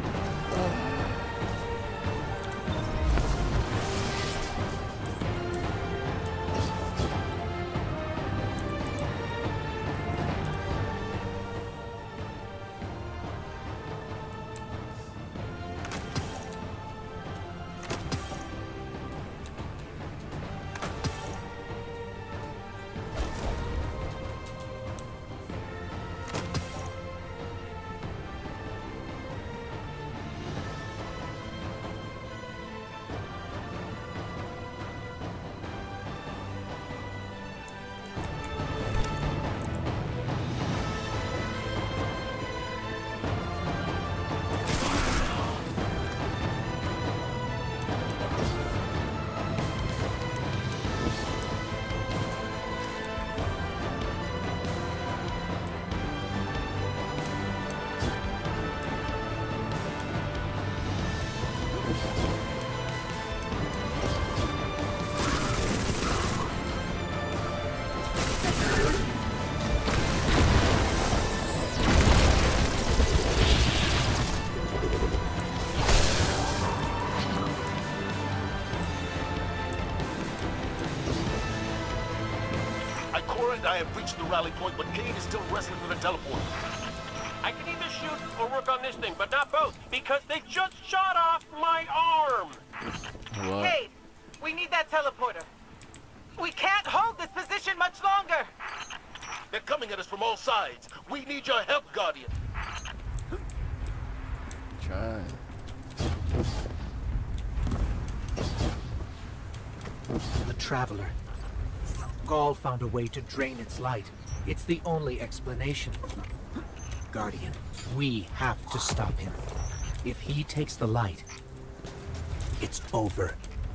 I have reached the rally point, but Cayde is still wrestling with a teleporter. I can either shoot or work on this thing, but not both, because they just shot off my arm! What? Cayde, we need that teleporter. We can't hold this position much longer. They're coming at us from all sides. We need your help, Guardian. Try. The Traveler. Gaul found a way to drain its light. It's the only explanation. Guardian, we have to stop him. If he takes the light, it's over.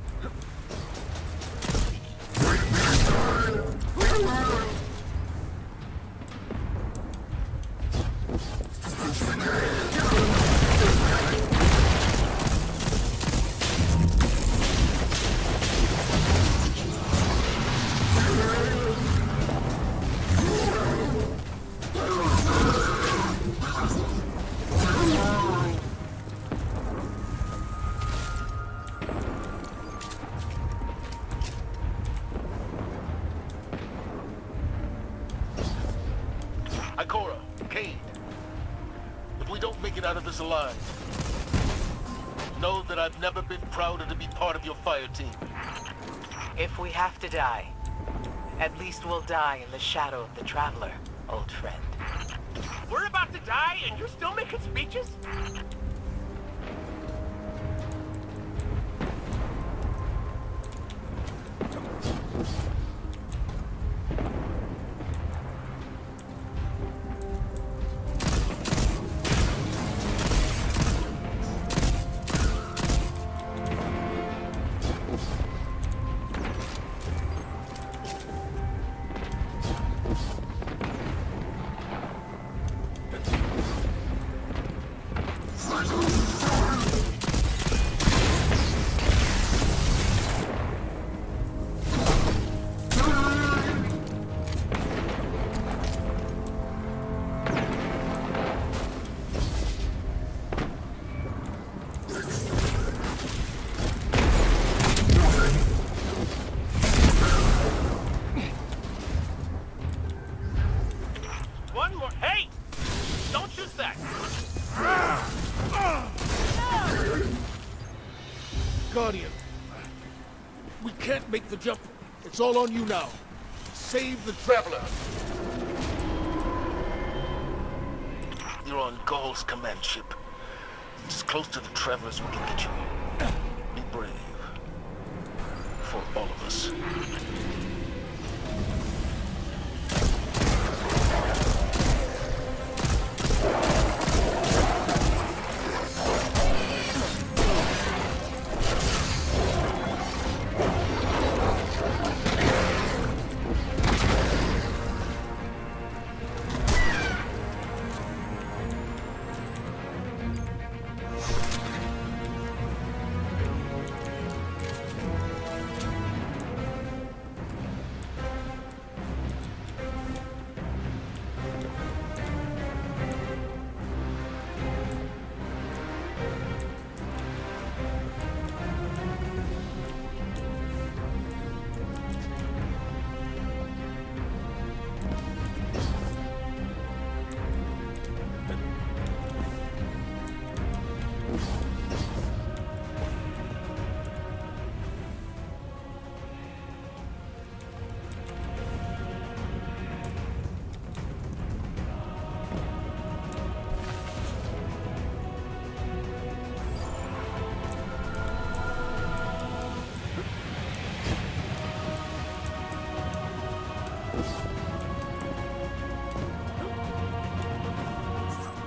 Ikora, Cayde, if we don't make it out of this alive, know that I've never been prouder to be part of your fire team. If we have to die, at least we'll die in the shadow of the Traveler, old friend. We're about to die, and you're still making speeches? Guardian, we can't make the jump. It's all on you now. Save the Traveler. You're on Gaul's command ship. It's as close to the Traveler as we can get you. Be brave. For all of us.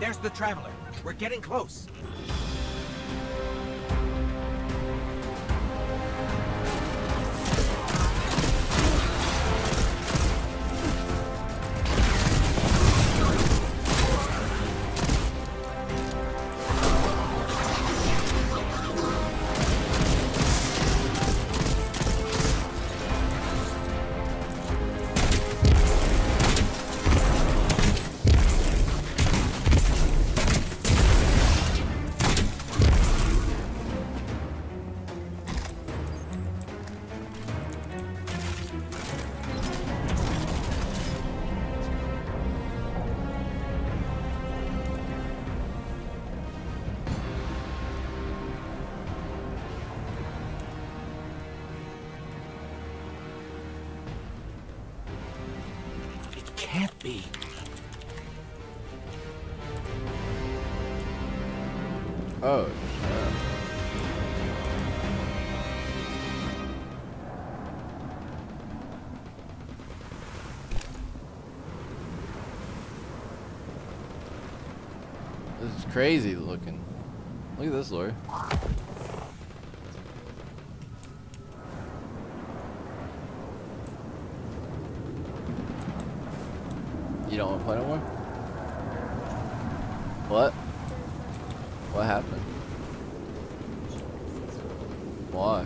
There's the Traveler. We're getting close. Can't be. Oh, shit. This is crazy looking. Look at this, Lori. You don't want to play no more? What? What happened? Why?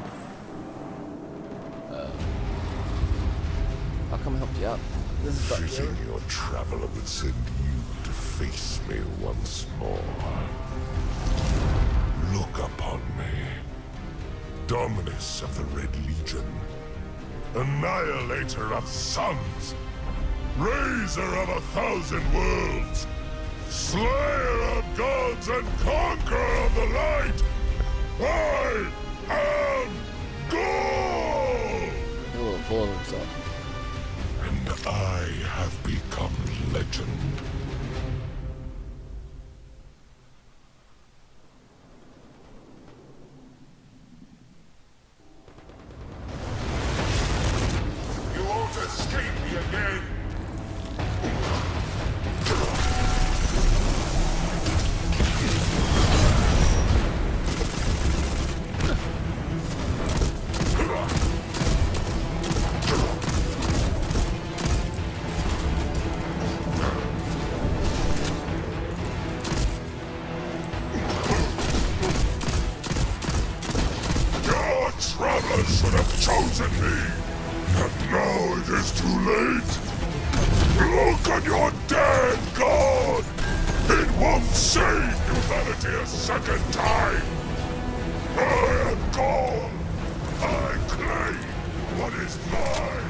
Uh, I'll come help you out. This is Fitting your traveler would send you to face me once more. Look upon me. Dominus of the Red Legion. Annihilator of suns. Raiser of a thousand worlds. Slayer of gods and conqueror of the light. I am Gaul! He's a little full of himself. And I have become legend. You won't escape me again! Should have chosen me, but now it is too late. Look on your dead god! It won't save humanity a second time! I am Gaul! I claim what is mine!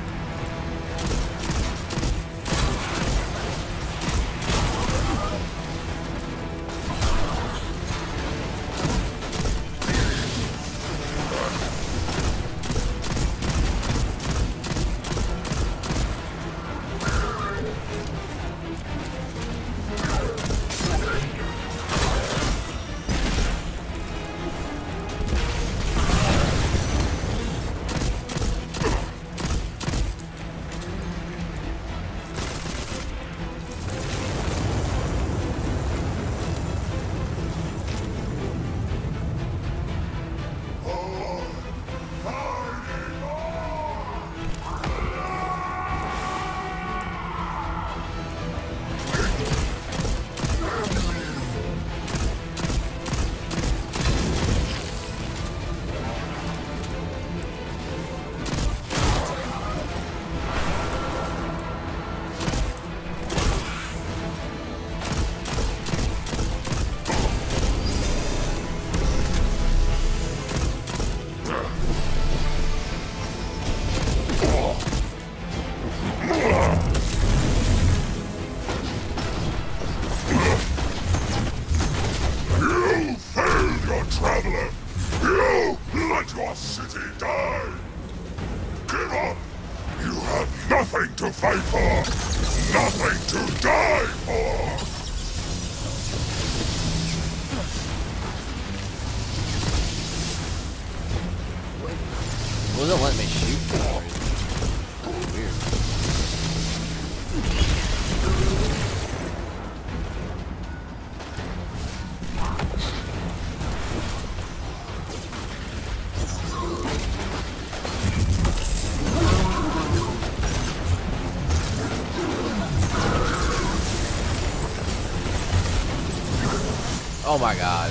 Oh my god.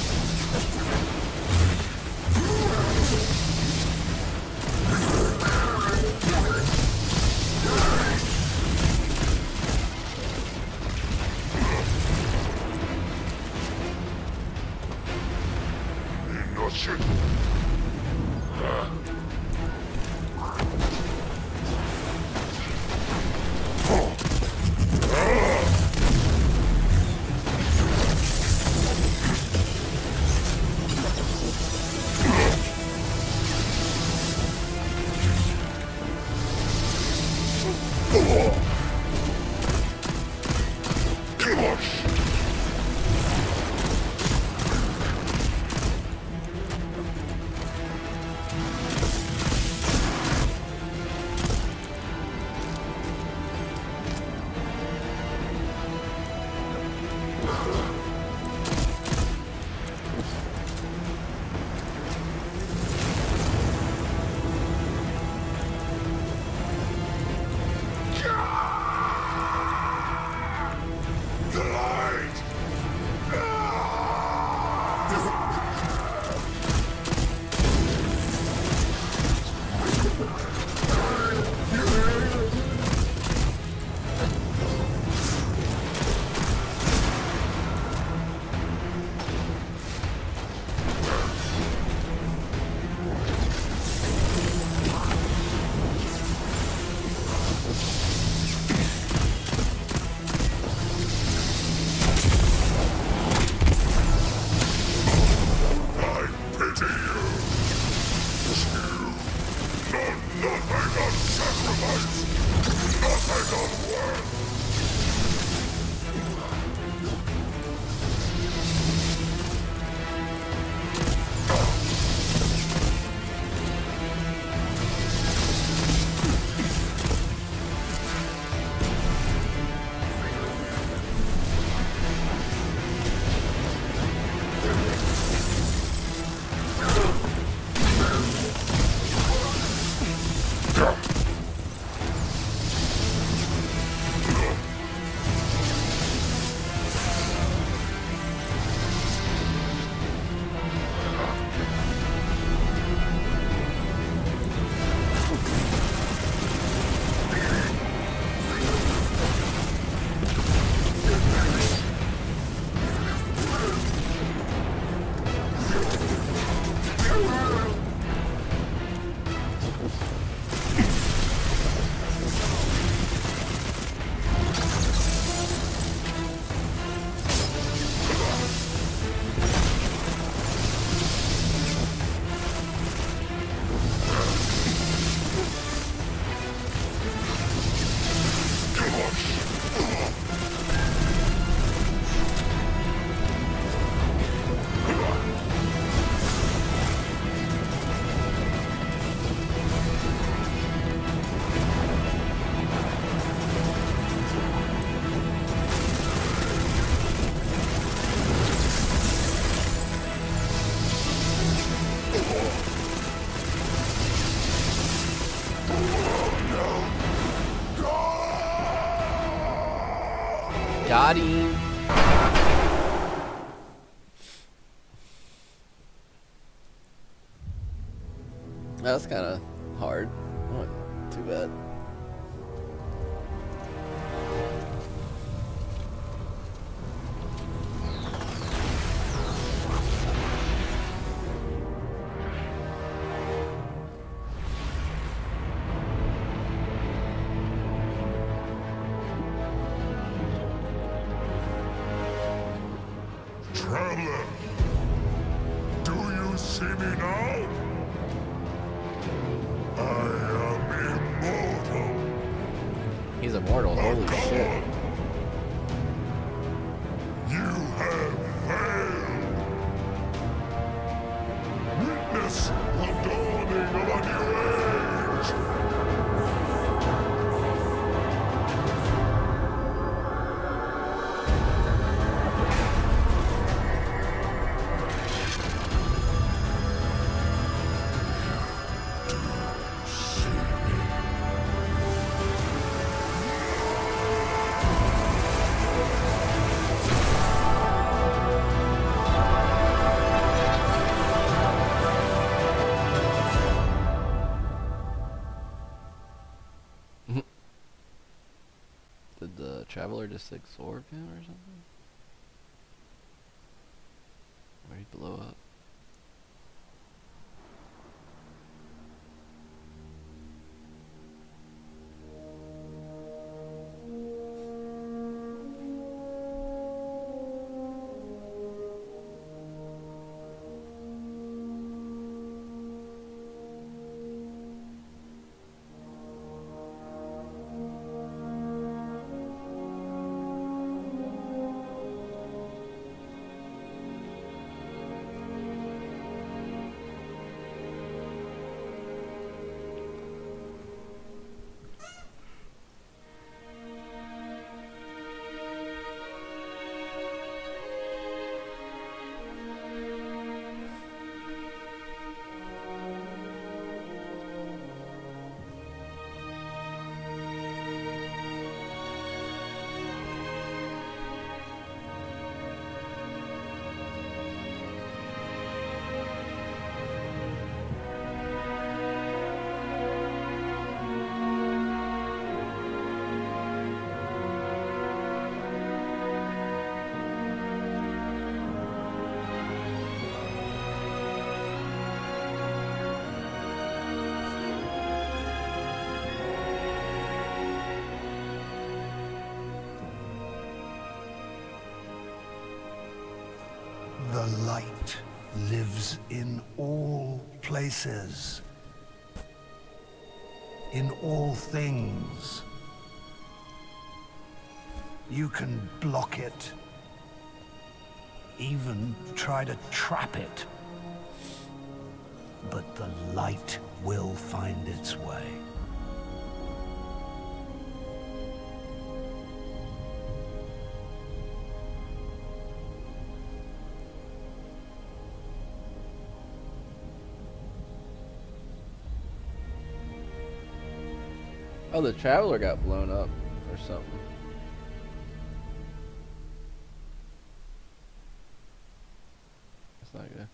Got him. That's kind of hard. Not too bad. Traveler, do you see me now? I am immortal. He's immortal, holy shit. You have failed. Witness the dawning of a new age. Did the Traveler just absorb him or something? Or he blow up? The light lives in all places, in all things. You can block it, even try to trap it, but the light will find its way. Oh, the Traveler got blown up or something. That's not good.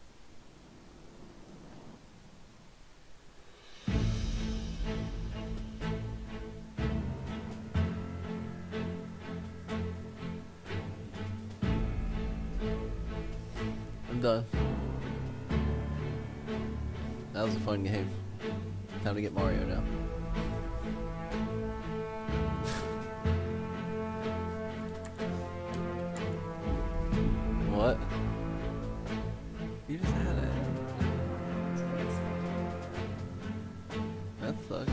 I'm done. That was a fun game. Time to get Mario now. What? You just had it. That sucks.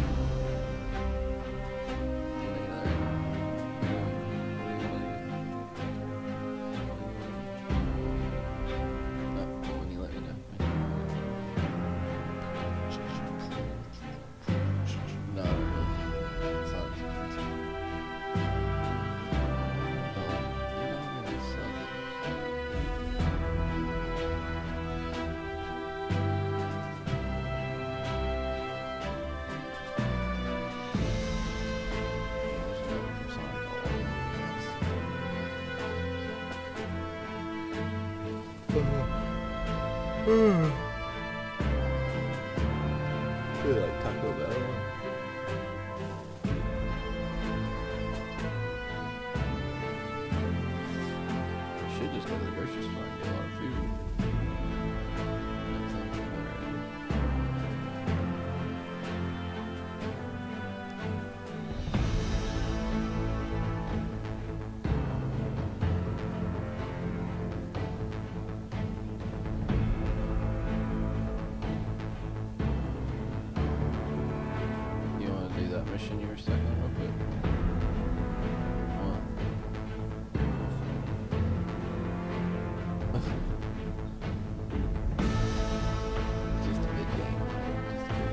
Feel like Taco Bell. Should just go to the grocery store and get a lot of food. Mission you were stuck in real quick. What? Just a good game. Just a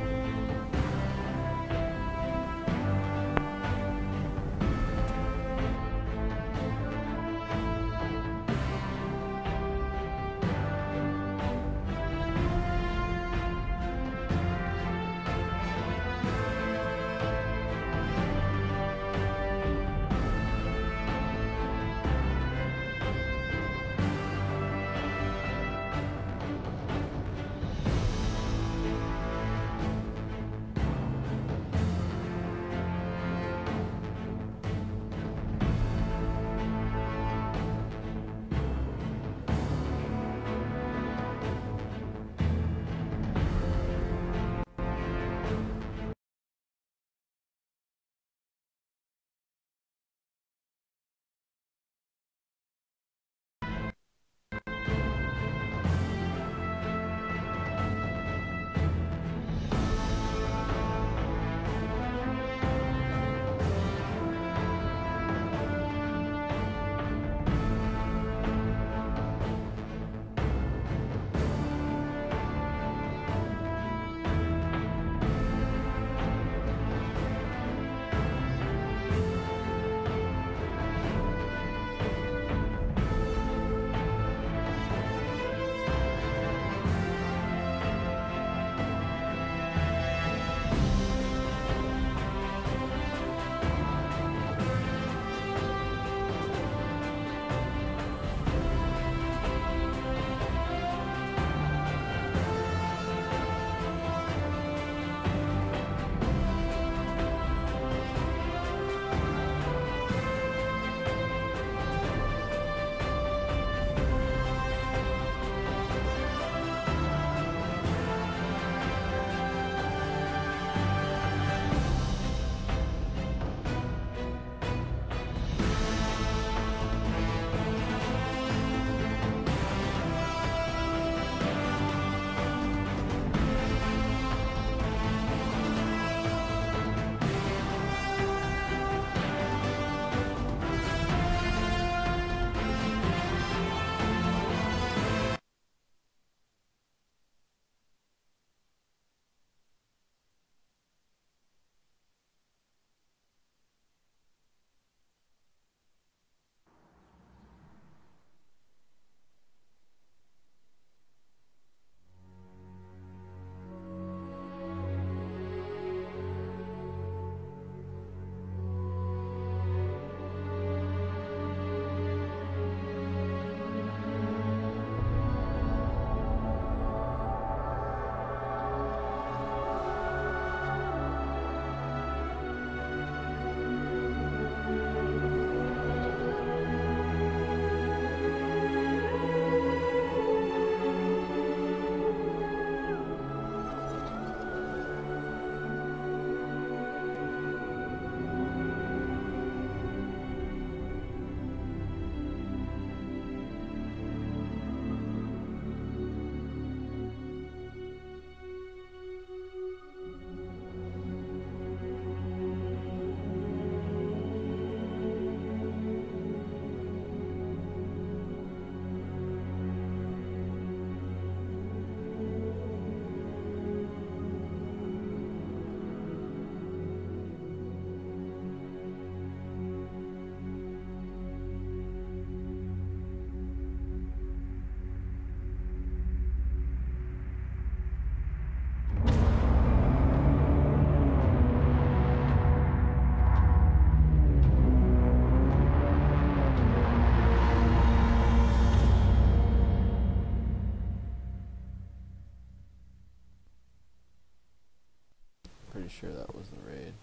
sure that was the raid.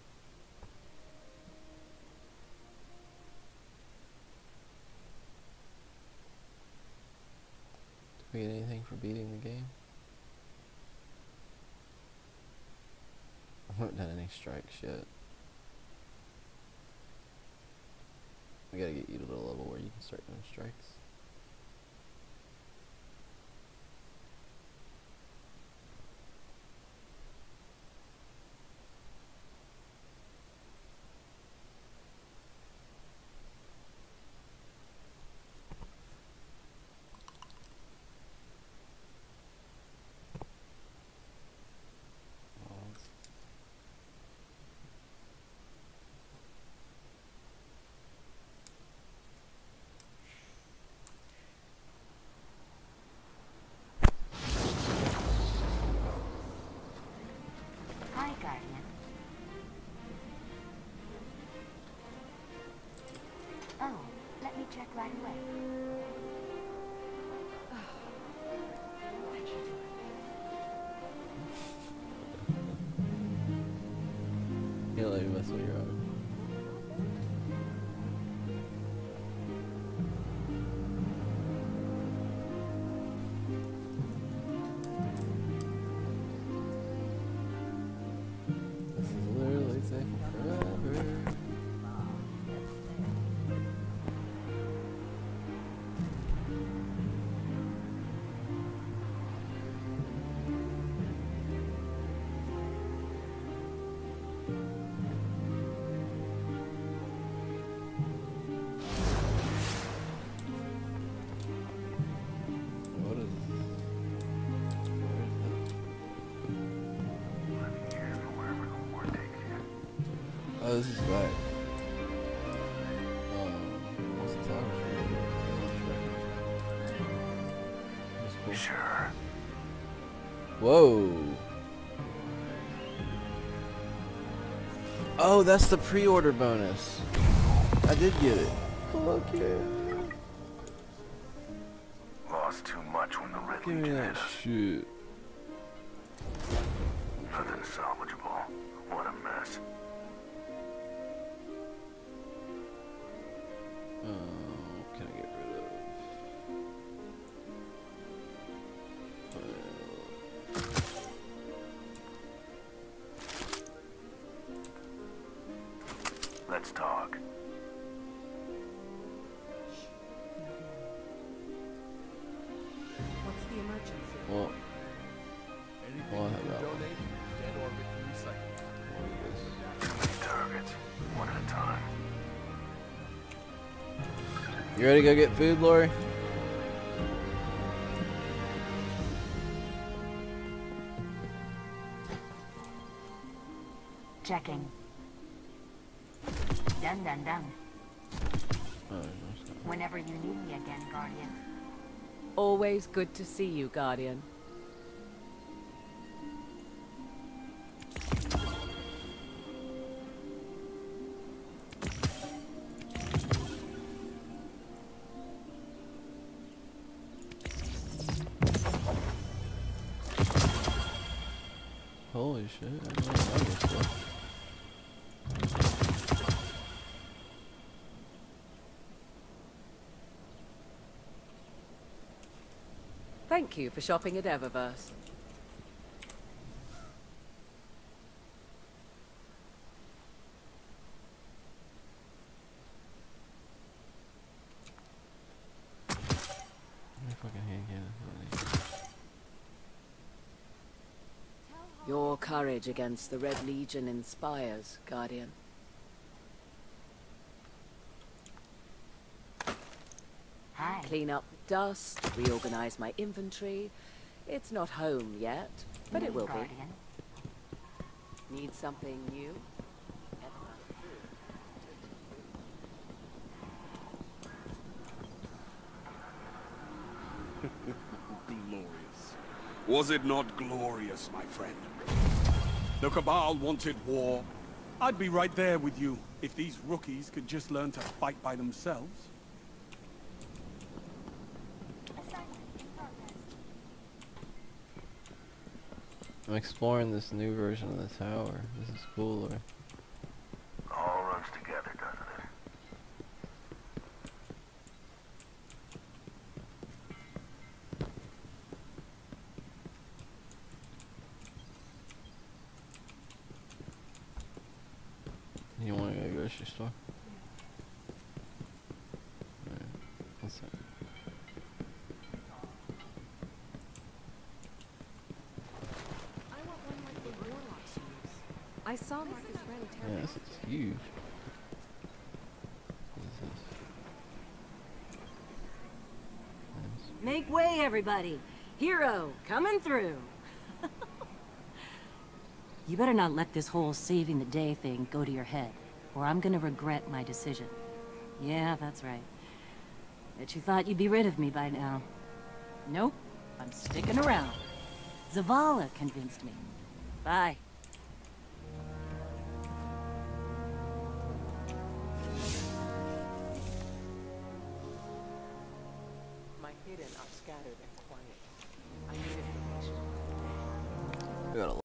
Did we get anything for beating the game? I haven't done any strikes yet. I gotta get you to the level where you can start doing strikes. Check right away. You don't let me mess with your own. This is literally taking forever. Oh, this is back. Um, what's the tower for? Cool. Sure. Whoa. Oh, that's the pre-order bonus. I did get it. Fuck yeah. Lost too much when the Red Give me Legion that hit us. shit. Nothing salvageable. What a mess. Oh, can I get rid of? Let's talk. What's the emergency? Well, Anything well, I you have can that one. donate, dead orbit can recycle. Too many targets. One at a time. You ready to go get food, Lori? Checking. Done, done, done. Oh, no, it's not. Whenever you need me again, Guardian. Always good to see you, Guardian. Holy shit, I didn't know that was stuff. Thank you for shopping at Eververse. My fucking hand cannon. Your courage against the Red Legion inspires, Guardian. Hi. Clean up dust, reorganize my inventory. It's not home yet, but it will Guardian. be. Need something new? Glorious. Was it not glorious, my friend? The Cabal wanted war. I'd be right there with you if these rookies could just learn to fight by themselves. I'm exploring this new version of the tower. This is cooler. All runs together, doesn't it? You want to go to the grocery store? Alright, what's that? I want one like the warlocks use. I saw Marcus Ren tear Yeah, it. this is huge. What is this? Make way, everybody. Hero, coming through. You better not let this whole saving the day thing go to your head, or I'm gonna regret my decision. Yeah, that's right. Bet you thought you'd be rid of me by now. Nope, I'm sticking around. Zavala convinced me. Bye. My hidden are scattered and quiet. I need information. We got a